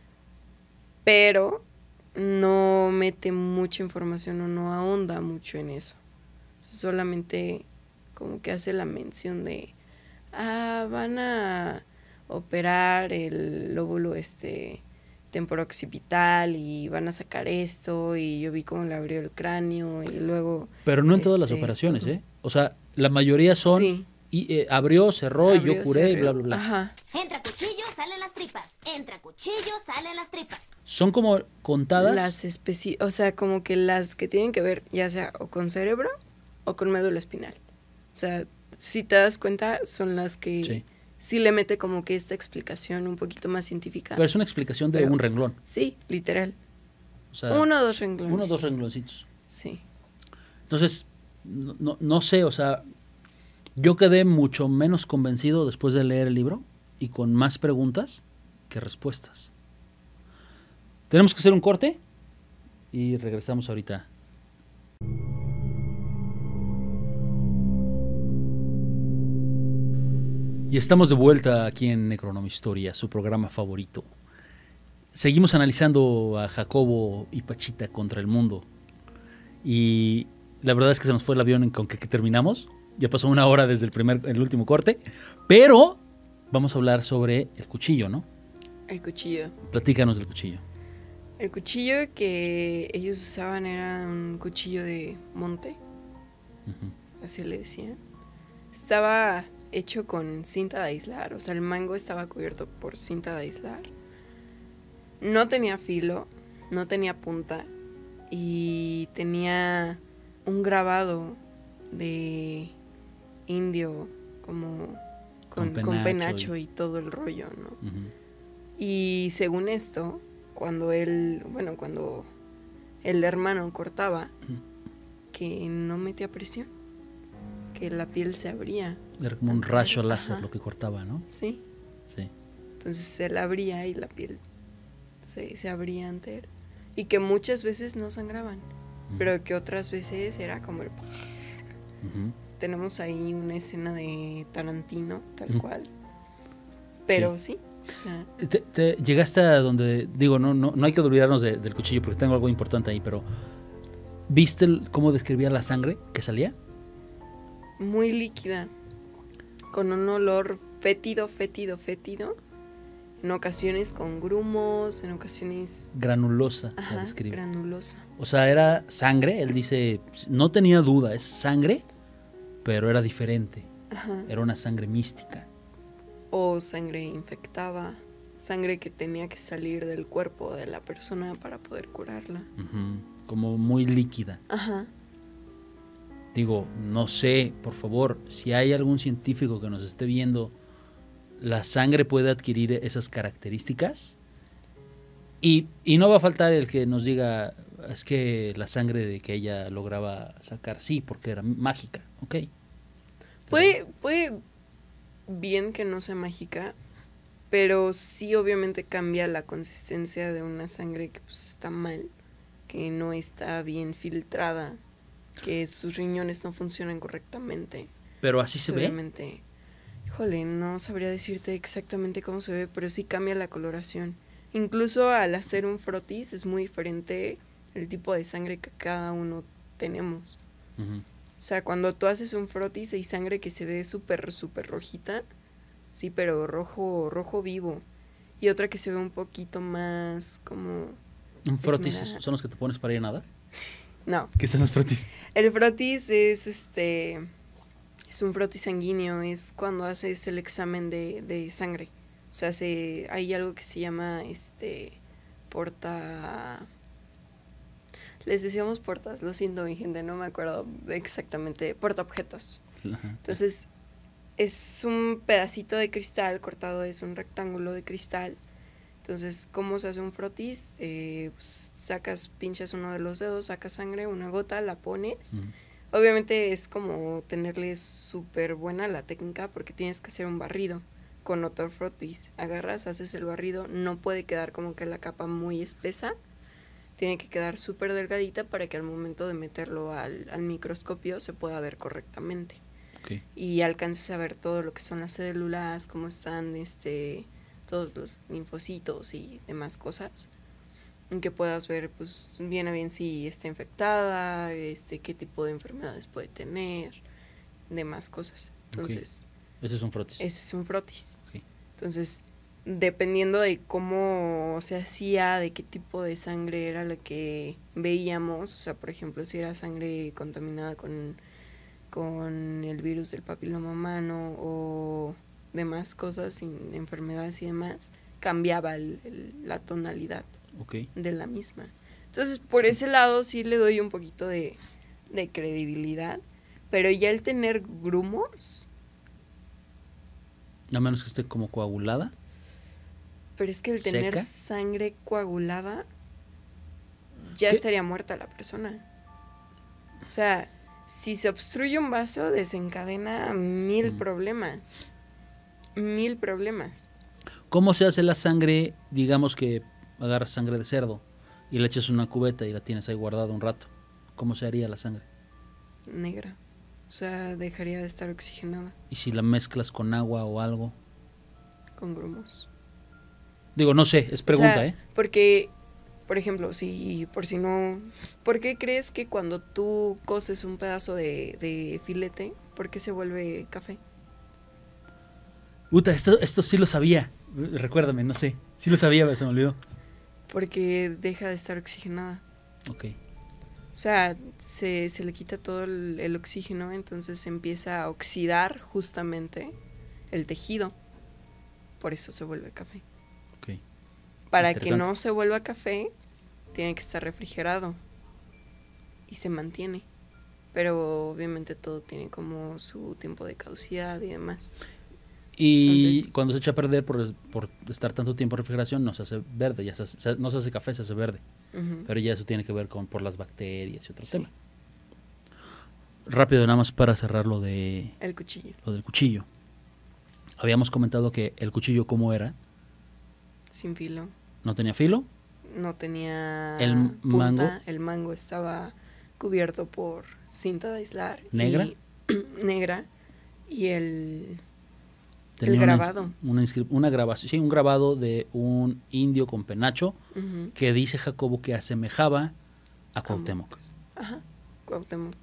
pero no mete mucha información o no ahonda mucho en eso. Solamente como que hace la mención de, van a operar el lóbulo temporooccipital y van a sacar esto y yo vi cómo le abrió el cráneo y luego pero no en todas las operaciones, todo. ¿eh? O sea, la mayoría son Sí. abrió, cerró, y yo Abrió, curé, y bla, cerró. bla, bla. Ajá. Entra cuchillo, salen las tripas. Entra cuchillo, salen las tripas. Son como contadas. O sea, como que las que tienen que ver ya sea o con cerebro o con médula espinal. O sea, si te das cuenta, son las que sí le mete como que esta explicación un poquito más científica. Pero es una explicación de Pero- un renglón. Sí, literal. O sea, 1 o 2 renglones. 1 o 2 rengloncitos. Sí. Entonces, no sé, o sea, yo quedé mucho menos convencido después de leer el libro y con más preguntas que respuestas. Tenemos que hacer un corte y regresamos ahorita. Y estamos de vuelta aquí en Necronome Historia, su programa favorito. Seguimos analizando a Jacobo y Pachita contra el mundo. Y la verdad es que se nos fue el avión con que terminamos. Ya pasó 1 hora desde el último corte. Pero vamos a hablar sobre el cuchillo, ¿no? El cuchillo. Platícanos del cuchillo. El cuchillo que ellos usaban era un cuchillo de monte, Ujú. así le decían. Estaba hecho con cinta de aislar. O sea, el mango estaba cubierto por cinta de aislar. No tenía filo, no tenía punta y tenía un grabado de indio como con penacho y todo el rollo, ¿no? Ujú. Y según esto, cuando el hermano cortaba, que no metía presión, que la piel se abría. Era como un rayo láser Ajá. lo que cortaba, ¿no? Sí, Sí. entonces se la abría y la piel se abría entera. Y que muchas veces no sangraban, Ujú. pero que otras veces era como el... Ujú. Tenemos ahí una escena de Tarantino, tal Ujú. cual. Pero sí, o sea, Te llegaste a donde, digo, no hay que olvidarnos del cuchillo porque tengo algo importante ahí, pero ¿viste cómo describía la sangre que salía? muy líquida, con un olor fétido. En ocasiones con grumos, en ocasiones... Granulosa, la Ajá, describe. granulosa. O sea, era sangre, él dice, no tenía duda, es sangre, pero era diferente, Ajá. era una sangre mística. O sangre infectada, sangre que tenía que salir del cuerpo de la persona para poder curarla. Ujú. Como muy líquida. Ajá. Digo, no sé, por favor, si hay algún científico que nos esté viendo, ¿la sangre puede adquirir esas características? Y no va a faltar el que nos diga, es que la sangre de que ella lograba sacar, sí, porque era mágica, ok. Puede bien que no sea mágica, pero sí obviamente cambia la consistencia de una sangre que pues está mal, que no está bien filtrada, que sus riñones no funcionan correctamente. Pero así se ve. Obviamente, híjole, no sabría decirte exactamente cómo se ve, pero sí cambia la coloración. Incluso al hacer un frotis es muy diferente el tipo de sangre que cada uno tenemos. Ujú. O sea, cuando tú haces un frotis hay sangre que se ve súper rojita, sí, pero rojo vivo. Y otra que se ve un poquito más como... Un frotis, esmerada. ¿son los que te pones para ir a nadar? No, ¿Qué son los frotis? el frotis es es un frotis sanguíneo, es cuando haces el examen de sangre. O sea, hay algo que se llama porta... Les decíamos portas, lo siento mi gente, no me acuerdo exactamente, portaobjetos. Ajá. Entonces, es un pedacito de cristal cortado, es un rectángulo de cristal. Entonces, ¿cómo se hace un frotis? Pues, pinchas uno de los dedos, sacas sangre, una gota, la pones. Ujú. Obviamente es como tenerle súper buena la técnica porque tienes que hacer un barrido con otro frotis. Agarras, haces el barrido, no puede quedar como que la capa muy espesa. Tiene que quedar súper delgadita para que al momento de meterlo al microscopio se pueda ver correctamente. Okay. Y alcances a ver todo lo que son las células, cómo están todos los linfocitos y demás cosas. En que puedas ver pues bien a bien si está infectada, qué tipo de enfermedades puede tener, demás cosas. Entonces, Ese es un frotis. ese es un frotis. Okay. Entonces, dependiendo de cómo se hacía, de qué tipo de sangre era la que veíamos, o sea, por ejemplo, si era sangre contaminada con el virus del papiloma humano o demás cosas, sin enfermedades y demás, cambiaba la tonalidad Okay. de la misma. Entonces, por ese lado sí le doy un poquito de credibilidad, pero ya el tener grumos, A menos que esté como coagulada. pero es que el tener ¿Seca? sangre coagulada, ya ¿Qué? estaría muerta la persona. O sea, si se obstruye un vaso, desencadena mil problemas. 1000 problemas. ¿Cómo se hace la sangre? Digamos que agarras sangre de cerdo y le echas una cubeta y la tienes ahí guardada un rato. ¿Cómo se haría la sangre? Negra. O sea, dejaría de estar oxigenada ¿Y si la mezclas con agua o algo? con grumos. Digo, no sé, es pregunta, O sea, ¿eh? Porque, por ejemplo, ¿por qué crees que cuando tú coces un pedazo de filete, por qué se vuelve café? Uta, esto sí lo sabía. Recuérdame, no sé. Sí lo sabía, pero se me olvidó. Porque deja de estar oxigenada. Ok. O sea, se le quita todo el oxígeno, entonces se empieza a oxidar justamente el tejido. Por eso se vuelve café. Ok. Para que Interesante. no se vuelva café, tiene que estar refrigerado. Y se mantiene. Pero obviamente todo tiene como su tiempo de caducidad y demás. Y Entonces- cuando se echa a perder por estar tanto tiempo en refrigeración, no se hace verde, no se hace café, se hace verde. Ujú. Pero ya eso tiene que ver por las bacterias y otro Sí. tema. Rápido, nada más para cerrar lo del El cuchillo, cuchillo. Habíamos comentado que el cuchillo, ¿cómo era? sin filo. No tenía filo. No tenía El punta, mango. el mango estaba cubierto por cinta de aislar. ¿Negra? Negra. Y el Tenía grabado. una grabación, sí, un grabado de un indio con penacho Ujú. que dice Jacobo que asemejaba a Cuauhtémoc. Ajá, Cuauhtémoc.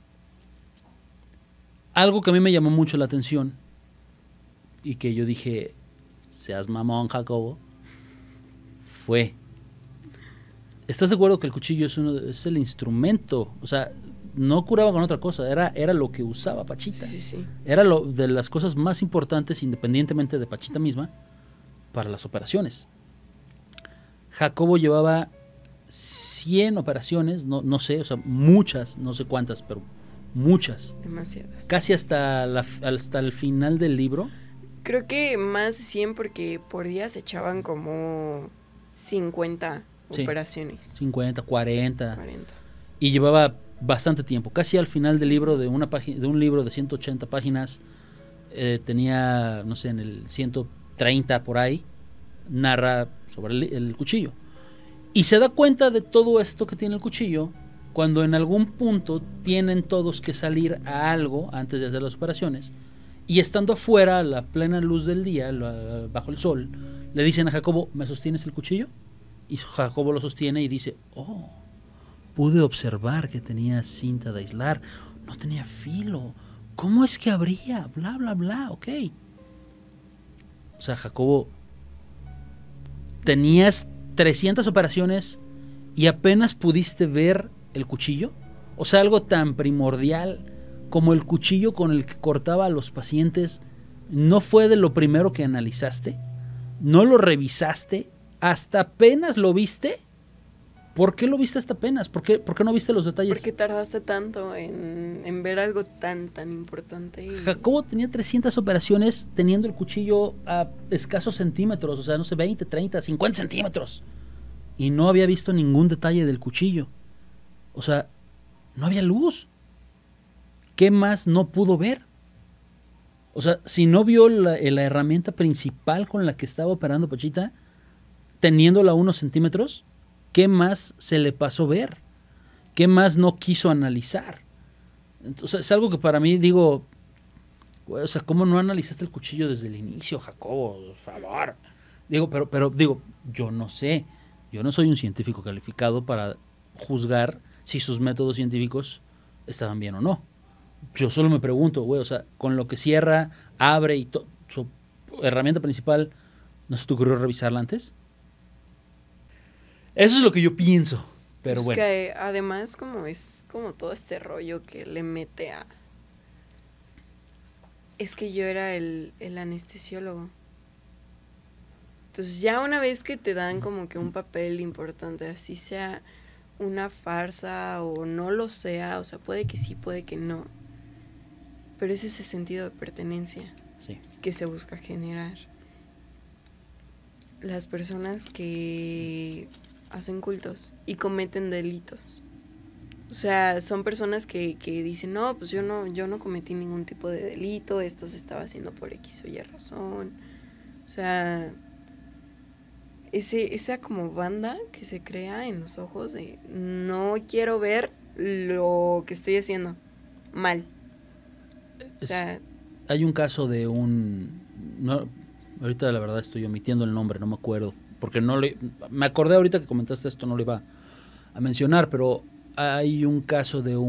Algo que a mí me llamó mucho la atención y que yo dije, seas mamón, Jacobo, fue. ¿Estás de acuerdo que el cuchillo es el instrumento? O sea, no curaba con otra cosa, era lo que usaba Pachita. Sí, sí, sí. Era de las cosas más importantes, independientemente de Pachita misma, para las operaciones. Jacobo llevaba 100 operaciones, no sé, o sea, muchas, no sé cuántas, pero muchas. Demasiadas. Casi hasta el final del libro. Creo que más de 100 porque por día se echaban como 50 Sí. operaciones. 50, 40. 40. Y llevaba bastante tiempo. Casi al final del libro, de un libro de 180 páginas, tenía, no sé, en el 130 por ahí, narra sobre el cuchillo. Y se da cuenta de todo esto que tiene el cuchillo cuando en algún punto tienen todos que salir a algo antes de hacer las operaciones. Y estando afuera, a la plena luz del día, bajo el sol, le dicen a Jacobo, ¿me sostienes el cuchillo? Y Jacobo lo sostiene y dice, oh, pude observar que tenía cinta de aislar, no tenía filo. ¿Cómo es que habría? Bla, bla, bla, ok. O sea, Jacobo, tenías 300 operaciones y apenas pudiste ver el cuchillo. O sea, algo tan primordial como el cuchillo con el que cortaba a los pacientes, ¿no fue de lo primero que analizaste? ¿No lo revisaste? ¿Hasta apenas lo viste? ¿Por qué lo viste hasta apenas? ¿Por qué no viste los detalles? ¿Por qué tardaste tanto en ver algo tan importante? Jacobo tenía 300 operaciones teniendo el cuchillo a escasos centímetros, o sea, no sé, 20, 30, 50 centímetros. Y no había visto ningún detalle del cuchillo. O sea, no había luz. ¿Qué más no pudo ver? O sea, si no vio la herramienta principal con la que estaba operando Pachita, teniéndola a unos centímetros, ¿qué más se le pasó ver? ¿Qué más no quiso analizar? Entonces, es algo que para mí digo, o sea, ¿cómo no analizaste el cuchillo desde el inicio, Jacobo? Por favor. Digo, pero digo, yo no sé. Yo no soy un científico calificado para juzgar si sus métodos científicos estaban bien o no. Yo solo me pregunto, güey, o sea, con lo que cierra, abre y su herramienta principal, ¿no se te ocurrió revisarla antes? Eso es lo que yo pienso, pero Es bueno. que además como es como todo este rollo que le mete a... Es que yo era el anestesiólogo. Entonces ya una vez que te dan como que un papel importante, así sea una farsa o no lo sea, o sea, puede que sí, puede que no. Pero es ese sentido de pertenencia Sí. que se busca generar. Las personas que hacen cultos y cometen delitos. O sea, son personas que dicen, no, pues yo no cometí ningún tipo de delito, esto se estaba haciendo por X o Y razón. O sea, esa como banda que se crea en los ojos de no quiero ver lo que estoy haciendo mal. O sea, Hay un caso de ahorita la verdad estoy omitiendo el nombre, no me acuerdo, porque me acordé ahorita que comentaste esto, no lo iba a mencionar, pero hay un caso de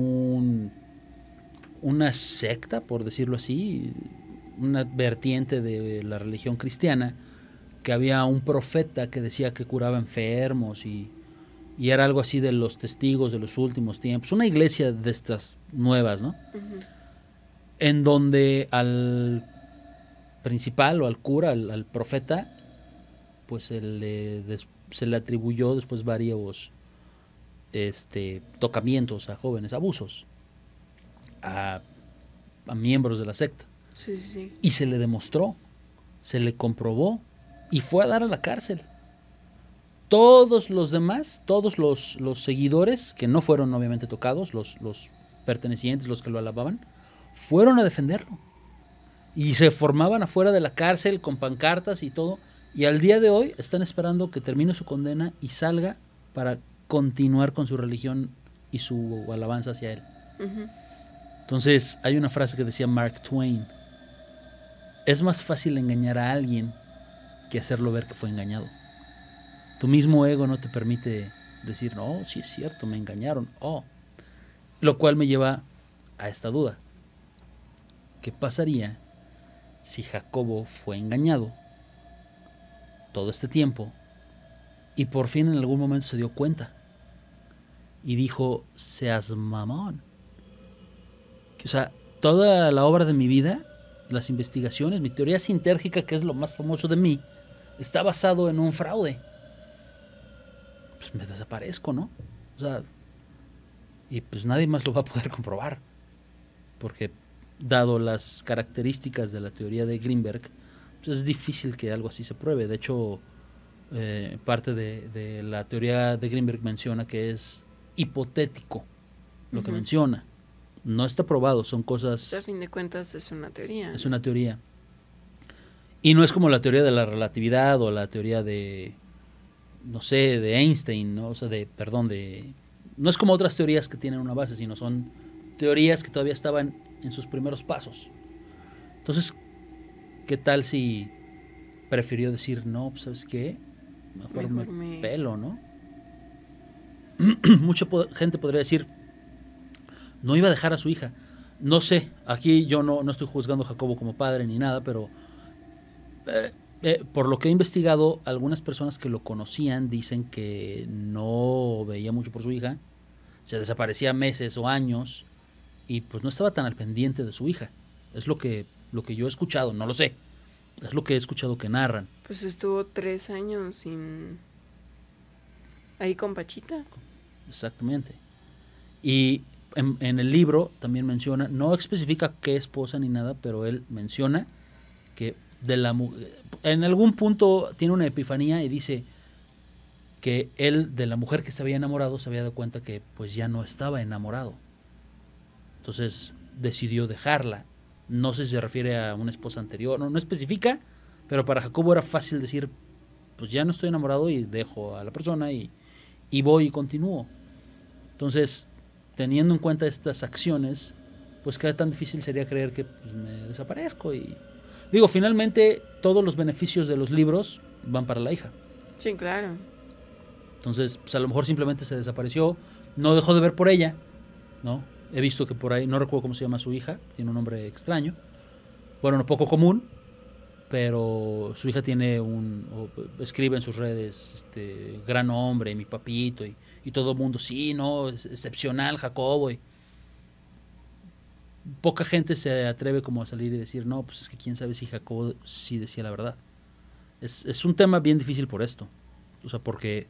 una secta, por decirlo así, una vertiente de la religión cristiana, que había un profeta que decía que curaba enfermos y y era algo así de los testigos de los últimos tiempos, una iglesia de estas nuevas, ¿no? Ujú. En donde al principal o al cura, al profeta, pues se le atribuyó después varios tocamientos a jóvenes, abusos a miembros de la secta. Sí, sí, sí. Y se le demostró, se le comprobó y fue a dar a la cárcel. Todos los demás, todos los seguidores, que no fueron obviamente tocados, los pertenecientes, los que lo alababan, fueron a defenderlo. Y se formaban afuera de la cárcel con pancartas y todo. Y al día de hoy están esperando que termine su condena y salga para continuar con su religión y su alabanza hacia él. Ujú. Entonces, hay una frase que decía Mark Twain: es más fácil engañar a alguien que hacerlo ver que fue engañado. Tu mismo ego no te permite decir, no, sí es cierto, me engañaron. Lo cual me lleva a esta duda. ¿Qué pasaría si Jacobo fue engañado todo este tiempo y por fin en algún momento se dio cuenta y dijo, seas mamón? O sea, toda la obra de mi vida, las investigaciones, mi teoría sintérgica, que es lo más famoso de mí, está basado en un fraude. Pues me desaparezco, ¿no? O sea, y pues nadie más lo va a poder comprobar, porque dado las características de la teoría de Greenberg, pues es difícil que algo así se pruebe. De hecho, parte de la teoría de Greenberg menciona que es hipotético lo que Ujú. menciona. No está probado, son Pues, cosas... a fin de cuentas es una teoría. Es ¿no? una teoría. Y no es como la teoría de la relatividad o la teoría de, no sé, de Einstein, ¿no? O sea, no es como otras teorías que tienen una base, sino son teorías que todavía estaban en sus primeros pasos. Entonces, ¿qué tal si prefirió decir, no, pues, ¿sabes qué? Mejor me pelo, ¿no? Mucha gente podría decir, no iba a dejar a su hija. No sé, aquí yo no estoy juzgando a Jacobo como padre ni nada, pero por lo que he investigado, algunas personas que lo conocían dicen que no veía mucho por su hija, se desaparecía meses o años y pues no estaba tan al pendiente de su hija. Es lo que yo he escuchado, no lo sé. Es lo que he escuchado que narran. Pues estuvo 3 años sin... ahí con Pachita. Exactamente. Y en el libro también menciona, no especifica qué esposa ni nada, pero él menciona que en algún punto tiene una epifanía y dice que él de la mujer que se había enamorado se había dado cuenta que pues ya no estaba enamorado. Entonces decidió dejarla. No sé si se refiere a una esposa anterior, no especifica, pero para Jacobo era fácil decir, pues ya no estoy enamorado y dejo a la persona y voy y continúo. Entonces, teniendo en cuenta estas acciones, pues qué tan difícil sería creer que pues, me desaparezco. Y digo, finalmente todos los beneficios de los libros van para la hija. Sí, claro. Entonces, pues a lo mejor simplemente se desapareció, no dejó de ver por ella, ¿no? He visto que por ahí, no recuerdo cómo se llama su hija, tiene un nombre extraño, bueno, no poco común, pero su hija escribe en sus redes, gran hombre, mi papito, y todo el mundo, sí, no, es excepcional Jacobo, y poca gente se atreve como a salir y decir, no, pues es que quién sabe si Jacobo sí decía la verdad. Es un tema bien difícil por esto, o sea, porque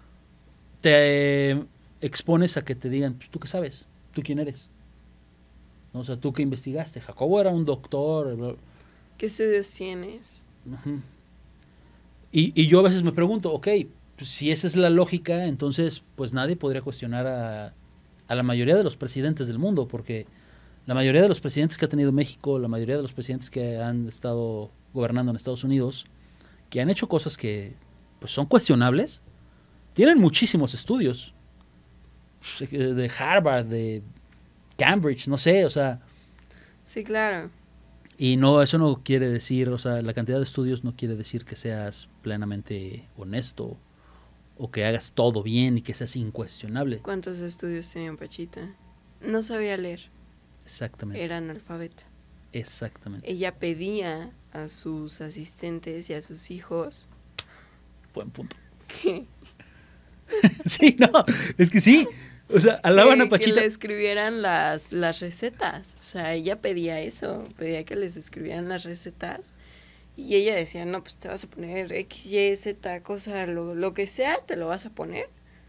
te expones a que te digan, pues, ¿tú qué sabes? ¿Tú quién eres? ¿No? O sea, ¿tú qué investigaste? Jacobo era un doctor. ¿Qué estudios tienes? Uh-huh. Y yo a veces me pregunto, ok, pues si esa es la lógica, entonces pues nadie podría cuestionar a la mayoría de los presidentes del mundo, porque la mayoría de los presidentes que ha tenido México, la mayoría de los presidentes que han estado gobernando en Estados Unidos, que han hecho cosas que pues son cuestionables, tienen muchísimos estudios de Harvard, de Cambridge, no sé, o sea, Sí, claro. y no, eso no quiere decir, o sea, la cantidad de estudios no quiere decir que seas plenamente honesto o que hagas todo bien y que seas incuestionable. ¿Cuántos estudios tenía Pachita? No sabía leer. Exactamente. Era analfabeta. Exactamente. Ella pedía a sus asistentes y a sus hijos Buen punto. que Sí, no, es que sí. O sea, alaban a Que Pachita. le escribieran las recetas. O sea, ella pedía eso, pedía que les escribieran las recetas. Y ella decía, no, pues te vas a poner X, Y, Z, cosa, lo que sea, te lo vas a poner.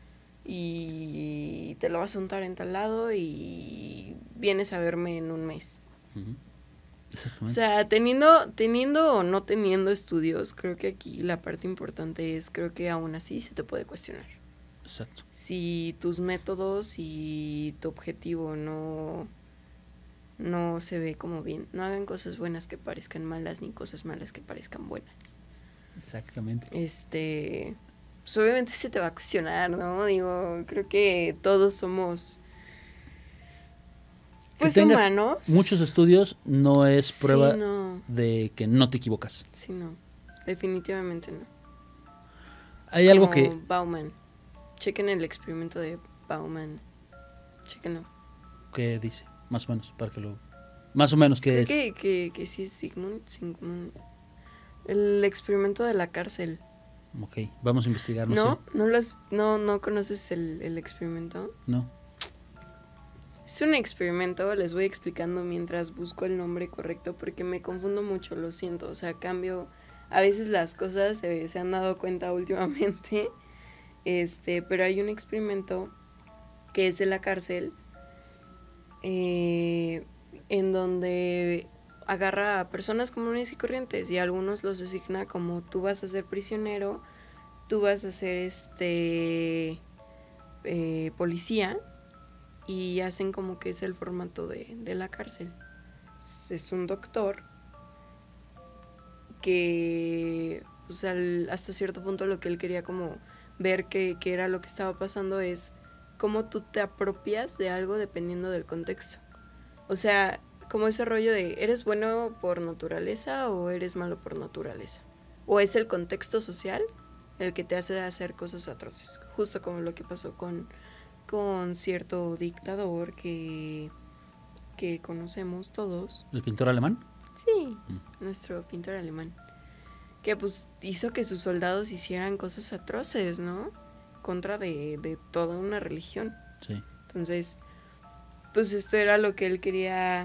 Y te lo vas a untar en tal lado y vienes a verme en un mes. Ujú. O Exactamente. sea, teniendo o no teniendo estudios, creo que aquí la parte importante es, creo que aún así se te puede cuestionar. Exacto. Si tus métodos y tu objetivo no se ve como bien. No hagan cosas buenas que parezcan malas, ni cosas malas que parezcan buenas. Exactamente. Pues obviamente se te va a cuestionar, ¿no? Digo, creo que todos somos, pues, que tengas humanos. muchos estudios no es prueba Sí, no. de que no te equivocas. Sí, no. Definitivamente no. Hay algo Como que Bauman. Chequen el experimento de Bauman. Chequenlo. dice, más o menos, para que lo... Más o menos que Creo es... que sí es Sigmund. El experimento de la cárcel. Ok, vamos a investigar, no, ¿No? sé. ¿No conoces el experimento? No. Es un experimento, les voy explicando mientras busco el nombre correcto porque me confundo mucho, lo siento. O sea, cambio... A veces las cosas se han dado cuenta últimamente. Pero hay un experimento que es de la cárcel en donde agarra a personas comunes y corrientes y a algunos los designa como tú vas a ser prisionero, tú vas a ser policía, y hacen como que es el formato de la cárcel. Es un doctor que pues hasta cierto punto lo que él quería como ver que era lo que estaba pasando es cómo tú te apropias de algo dependiendo del contexto. O sea, como ese rollo de ¿eres bueno por naturaleza o eres malo por naturaleza? O es el contexto social el que te hace hacer cosas atroces. Justo como lo que pasó con cierto dictador que conocemos todos. ¿El pintor alemán? Sí, nuestro pintor alemán. Que pues hizo que sus soldados hicieran cosas atroces, ¿no? Contra de toda una religión. Sí. Entonces, pues esto era lo que él quería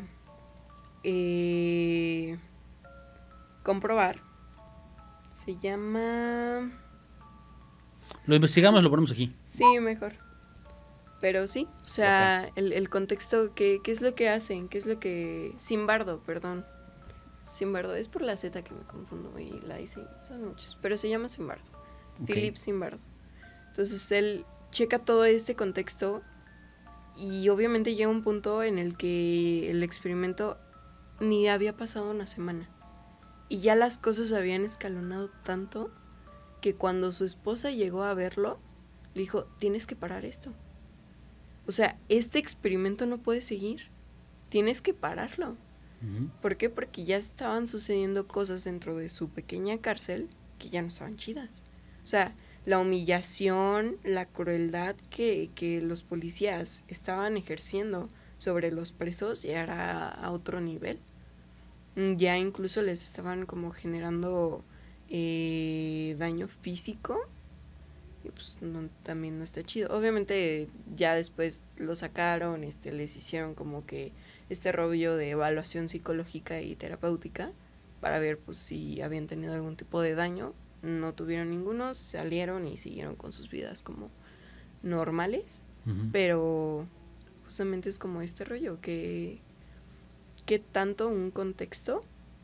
comprobar. Se llama... Lo investigamos, lo ponemos aquí. Sí, mejor. Pero sí, o sea, el contexto, ¿qué es lo que hacen? ¿Qué es lo que... Zimbardo, perdón. Zimbardo, es por la Z que me confundo y la hice, son muchos, pero se llama Zimbardo. Ok. Philip Zimbardo. Entonces él checa todo este contexto y obviamente llega un punto en el que el experimento ni había pasado una semana. Y ya las cosas habían escalonado tanto que cuando su esposa llegó a verlo, le dijo, tienes que parar esto. O sea, este experimento no puede seguir. Tienes que pararlo. Ujú. ¿Por qué? Porque ya estaban sucediendo cosas dentro de su pequeña cárcel que ya no estaban chidas. O sea, la humillación, la crueldad que los policías estaban ejerciendo sobre los presos ya era a otro nivel. Ya incluso les estaban como generando daño físico. Y pues también no está chido. Obviamente ya después lo sacaron, les hicieron como que este rollo de evaluación psicológica y terapéutica para ver pues si habían tenido algún tipo de daño. No tuvieron ninguno, salieron y siguieron con sus vidas como normales. Ujú. Pero justamente es como este rollo que tanto un contexto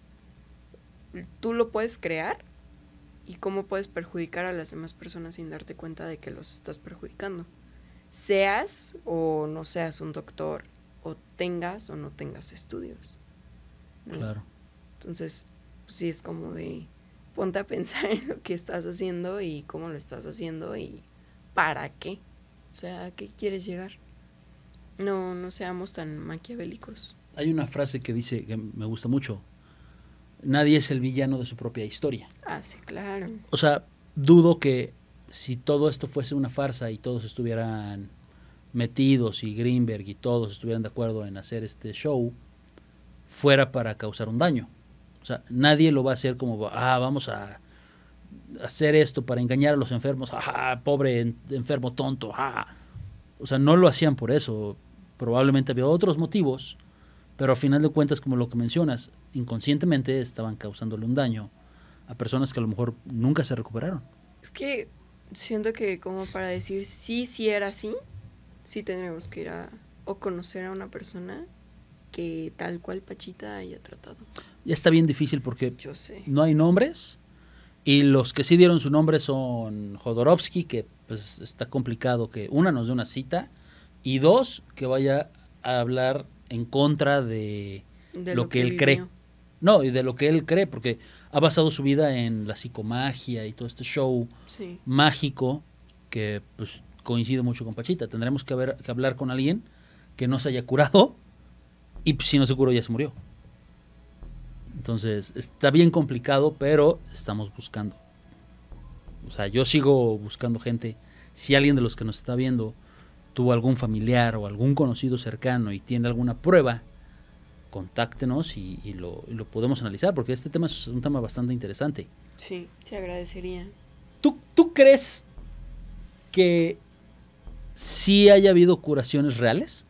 tú lo puedes crear y cómo puedes perjudicar a las demás personas sin darte cuenta de que los estás perjudicando. Seas o no seas un doctor, o tengas o no tengas estudios, ¿no? Claro. Entonces, pues sí es como de ponte a pensar en lo que estás haciendo y cómo lo estás haciendo y para qué. O sea, ¿a qué quieres llegar? No seamos tan maquiavélicos. Hay una frase que dice, que me gusta mucho, nadie es el villano de su propia historia. Ah, sí, claro. O sea, dudo que si todo esto fuese una farsa y todos estuvieran metidos y Greenberg y todos estuvieran de acuerdo en hacer este show, fuera para causar un daño. O sea, nadie lo va a hacer como, vamos a hacer esto para engañar a los enfermos, pobre enfermo tonto, o sea, no lo hacían por eso, probablemente había otros motivos, pero a final de cuentas, como lo que mencionas, inconscientemente estaban causándole un daño a personas que a lo mejor nunca se recuperaron. Es que siento que como para decir sí era así, sí tendremos que ir o conocer a una persona que tal cual Pachita haya tratado. Ya está bien difícil porque Yo sé. no hay nombres y los que sí dieron su nombre son Jodorowsky, que pues está complicado que una nos dé una cita y dos que vaya a hablar en contra de lo que él cree. vivió. No, y de lo que él cree, porque ha basado su vida en la psicomagia y todo este show Sí. mágico que pues coincide mucho con Pachita. Tendremos que hablar con alguien que no se haya curado y si no se curó ya se murió. Entonces está bien complicado, pero estamos buscando. O sea, yo sigo buscando gente. Si alguien de los que nos está viendo tuvo algún familiar o algún conocido cercano y tiene alguna prueba, contáctenos y lo podemos analizar, porque este tema es un tema bastante interesante. Sí, se agradecería. ¿Tú crees que sí haya habido curaciones reales?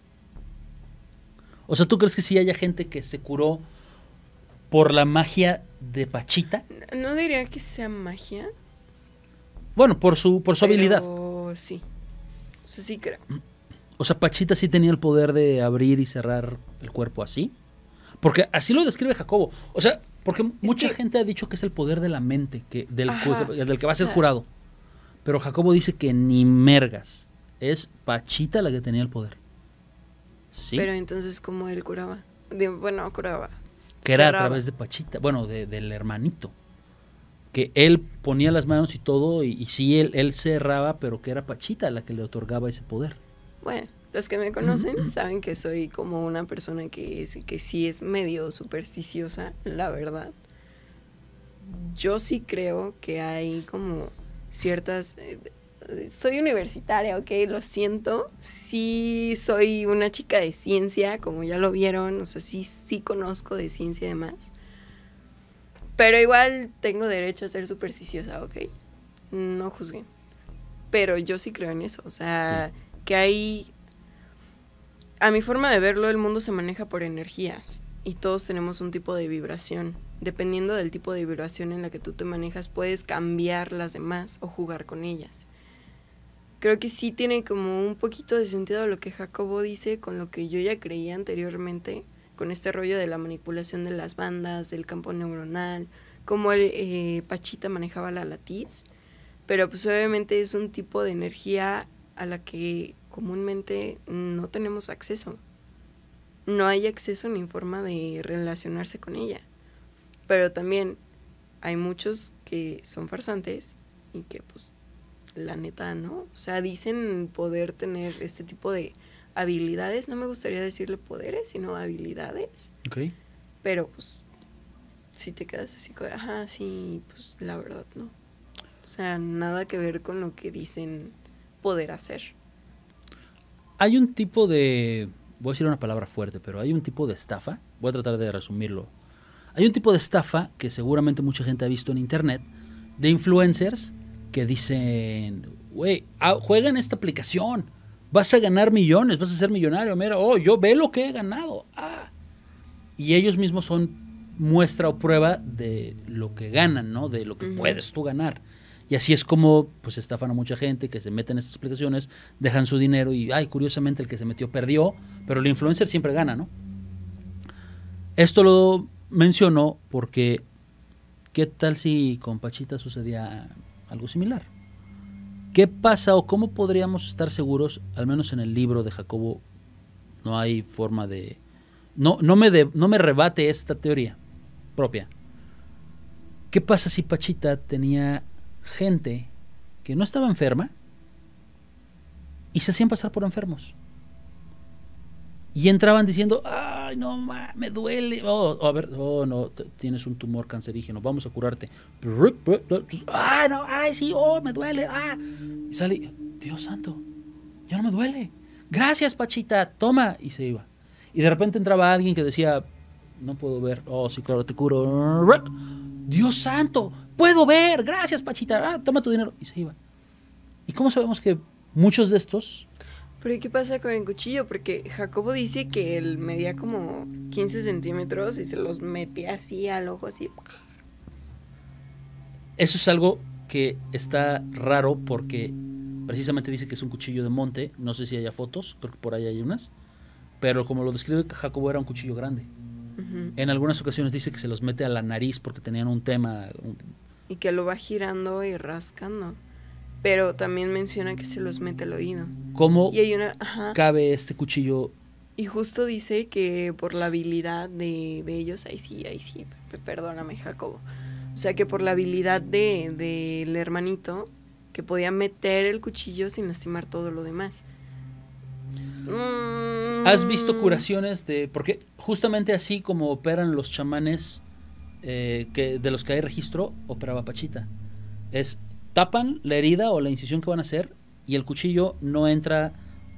O sea, ¿tú crees que sí haya gente que se curó por la magia de Pachita? No diría que sea magia. Bueno, por su habilidad. Pero sí. O sea, sí creo. O sea, Pachita sí tenía el poder de abrir y cerrar el cuerpo así. Porque así lo describe Jacobo. O sea, porque mucha gente ha dicho que es el poder de la mente, del que va a ser curado. Pero Jacobo dice que ni mergas. Es Pachita la que tenía el poder. ¿Sí? Pero entonces, ¿cómo él curaba? Curaba. Que era a Cerraba. través de Pachita. Bueno, del hermanito. Que él ponía las manos y todo, y sí, él cerraba, pero que era Pachita la que le otorgaba ese poder. Bueno, los que me conocen saben que soy como una persona que sí es medio supersticiosa, la verdad. Yo sí creo que hay como ciertas... soy universitaria, ¿ok? Lo siento. Sí soy una chica de ciencia, como ya lo vieron. O sea, sí conozco de ciencia y demás. Pero igual tengo derecho a ser supersticiosa, ¿ok? No juzguen. Pero yo sí creo en eso. O sea, que hay... A mi forma de verlo, el mundo se maneja por energías. Y todos tenemos un tipo de vibración. Dependiendo del tipo de vibración en la que tú te manejas, puedes cambiar las demás o jugar con ellas. Creo que sí tiene como un poquito de sentido lo que Jacobo dice con lo que yo ya creía anteriormente, con este rollo de la manipulación de las bandas, del campo neuronal, cómo Pachita manejaba la latiz, pero pues obviamente es un tipo de energía a la que comúnmente no tenemos acceso. No hay acceso ni forma de relacionarse con ella. Pero también hay muchos que son farsantes y que pues la neta no. O sea, dicen poder tener este tipo de habilidades, no me gustaría decirle poderes, sino habilidades. Ok. Pero pues si te quedas así, sí, pues la verdad no. O sea, nada que ver con lo que dicen poder hacer. Hay un tipo de... Voy a decir una palabra fuerte, pero hay un tipo de estafa. Voy a tratar de resumirlo. Hay un tipo de estafa que seguramente mucha gente ha visto en internet, de influencers que dicen, güey, juega en esta aplicación, vas a ganar millones, vas a ser millonario, mira, yo ve lo que he ganado. Y ellos mismos son muestra o prueba de lo que ganan, ¿no? De lo que puedes tú ganar. Y así es como pues estafan a mucha gente que se mete en estas aplicaciones, dejan su dinero y, curiosamente el que se metió perdió, pero el influencer siempre gana, ¿no? Esto lo menciono porque ¿qué tal si con Pachita sucedía algo similar? ¿Qué pasa o cómo podríamos estar seguros, al menos en el libro de Jacobo, no hay forma de... No me rebate esta teoría propia. ¿Qué pasa si Pachita tenía gente que no estaba enferma y se hacían pasar por enfermos? Y entraban diciendo, ay, no, me duele. No, tienes un tumor cancerígeno, vamos a curarte. Ay, no, sí, me duele. Y sale, Dios santo, ya no me duele. Gracias, Pachita, toma. Y se iba. Y de repente entraba alguien que decía, no puedo ver. Sí, claro, te curo. Dios santo, puedo ver, gracias Pachita, toma tu dinero. Y se iba. ¿Y cómo sabemos que muchos de estos... Pero ¿y qué pasa con el cuchillo? Porque Jacobo dice que él medía como 15 centímetros y se los metía así al ojo, así. Eso es algo que está raro porque precisamente dice que es un cuchillo de monte. No sé si haya fotos, creo que por ahí hay unas. Pero como lo describe Jacobo, era un cuchillo grande. Ujú. En algunas ocasiones dice que se los mete a la nariz porque tenían un tema. Y que lo va girando y rascando. Pero también menciona que se los mete al oído. ¿Cómo Y hay una... Ajá. cabe este cuchillo? Y justo dice que por la habilidad de ellos... Ahí sí, perdóname, Jacobo. O sea, que por la habilidad del hermanito, que podía meter el cuchillo sin lastimar todo lo demás. ¿Has visto curaciones de...? Porque justamente así como operan los chamanes que de los que hay registro, operaba Pachita. Es tapan la herida o la incisión que van a hacer y el cuchillo no entra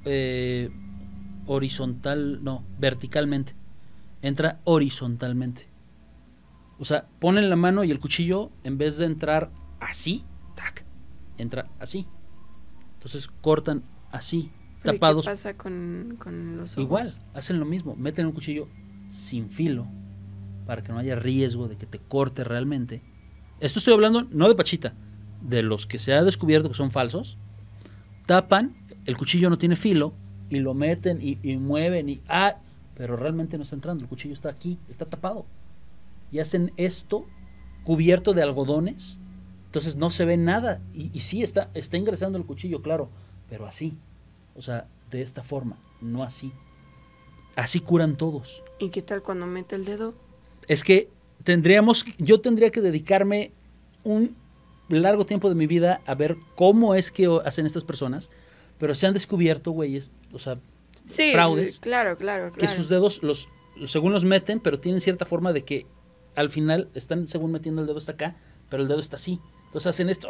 verticalmente. Entra horizontalmente. O sea, ponen la mano y el cuchillo, en vez de entrar así, tac, entra así. Entonces cortan así, ¿Pero tapados. qué pasa con los ojos? Igual, hacen lo mismo, meten un cuchillo sin filo para que no haya riesgo de que te corte realmente. Esto estoy hablando no de Pachita, de los que se ha descubierto que son falsos. Tapan, el cuchillo no tiene filo y lo meten y mueven pero realmente no está entrando, el cuchillo está aquí, está tapado. Y hacen esto cubierto de algodones, entonces no se ve nada y sí está ingresando el cuchillo, claro, pero así. O sea, de esta forma, no así. Así curan todos. ¿Y qué tal cuando mete el dedo? Es que yo tendría que dedicarme un largo tiempo de mi vida a ver cómo es que hacen estas personas, pero se han descubierto, güeyes, o sea, Sí, fraudes, claro. que sus dedos, según los meten, pero tienen cierta forma de que al final están según metiendo el dedo hasta acá, pero el dedo está así. Entonces hacen esto,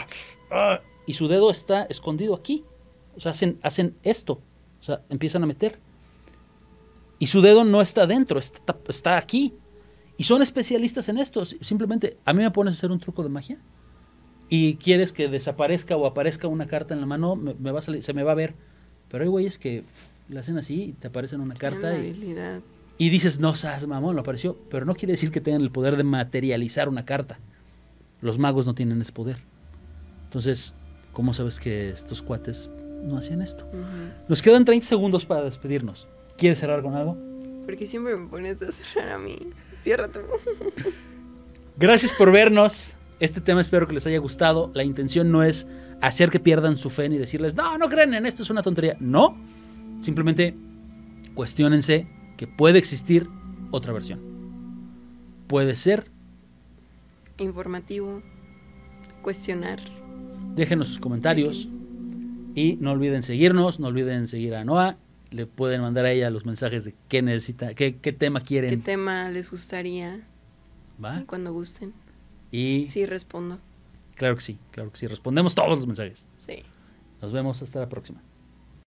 y su dedo está escondido aquí. O sea, hacen esto. O sea, empiezan a meter. Y su dedo no está adentro, está aquí. Y son especialistas en esto. Simplemente, a mí me pones a hacer un truco de magia y quieres que desaparezca o aparezca una carta en la mano, me va a salir, se me va a ver. Pero hay güeyes que le hacen así y te aparecen una carta habilidad. y dices, no, mamón, lo apareció. Pero no quiere decir que tengan el poder de materializar una carta. Los magos no tienen ese poder. Entonces, ¿cómo sabes que estos cuates no hacían esto? Nos quedan 30 segundos para despedirnos. ¿Quieres cerrar con algo? Porque siempre me pones a cerrar a mí. Cierra tú. Gracias por vernos. Este tema espero que les haya gustado. La intención no es hacer que pierdan su fe ni decirles, no creen en esto, es una tontería. No, simplemente cuestiónense que puede existir otra versión. Puede ser. Informativo. Cuestionar. Déjenos sus comentarios. Y no olviden seguirnos, no olviden seguir a Noa. Le pueden mandar a ella los mensajes de qué necesita, qué tema quieren. ¿Qué tema les gustaría? ¿Va? Cuando gusten. Y sí, respondo. Claro que sí. Respondemos todos los mensajes. Sí. Nos vemos hasta la próxima.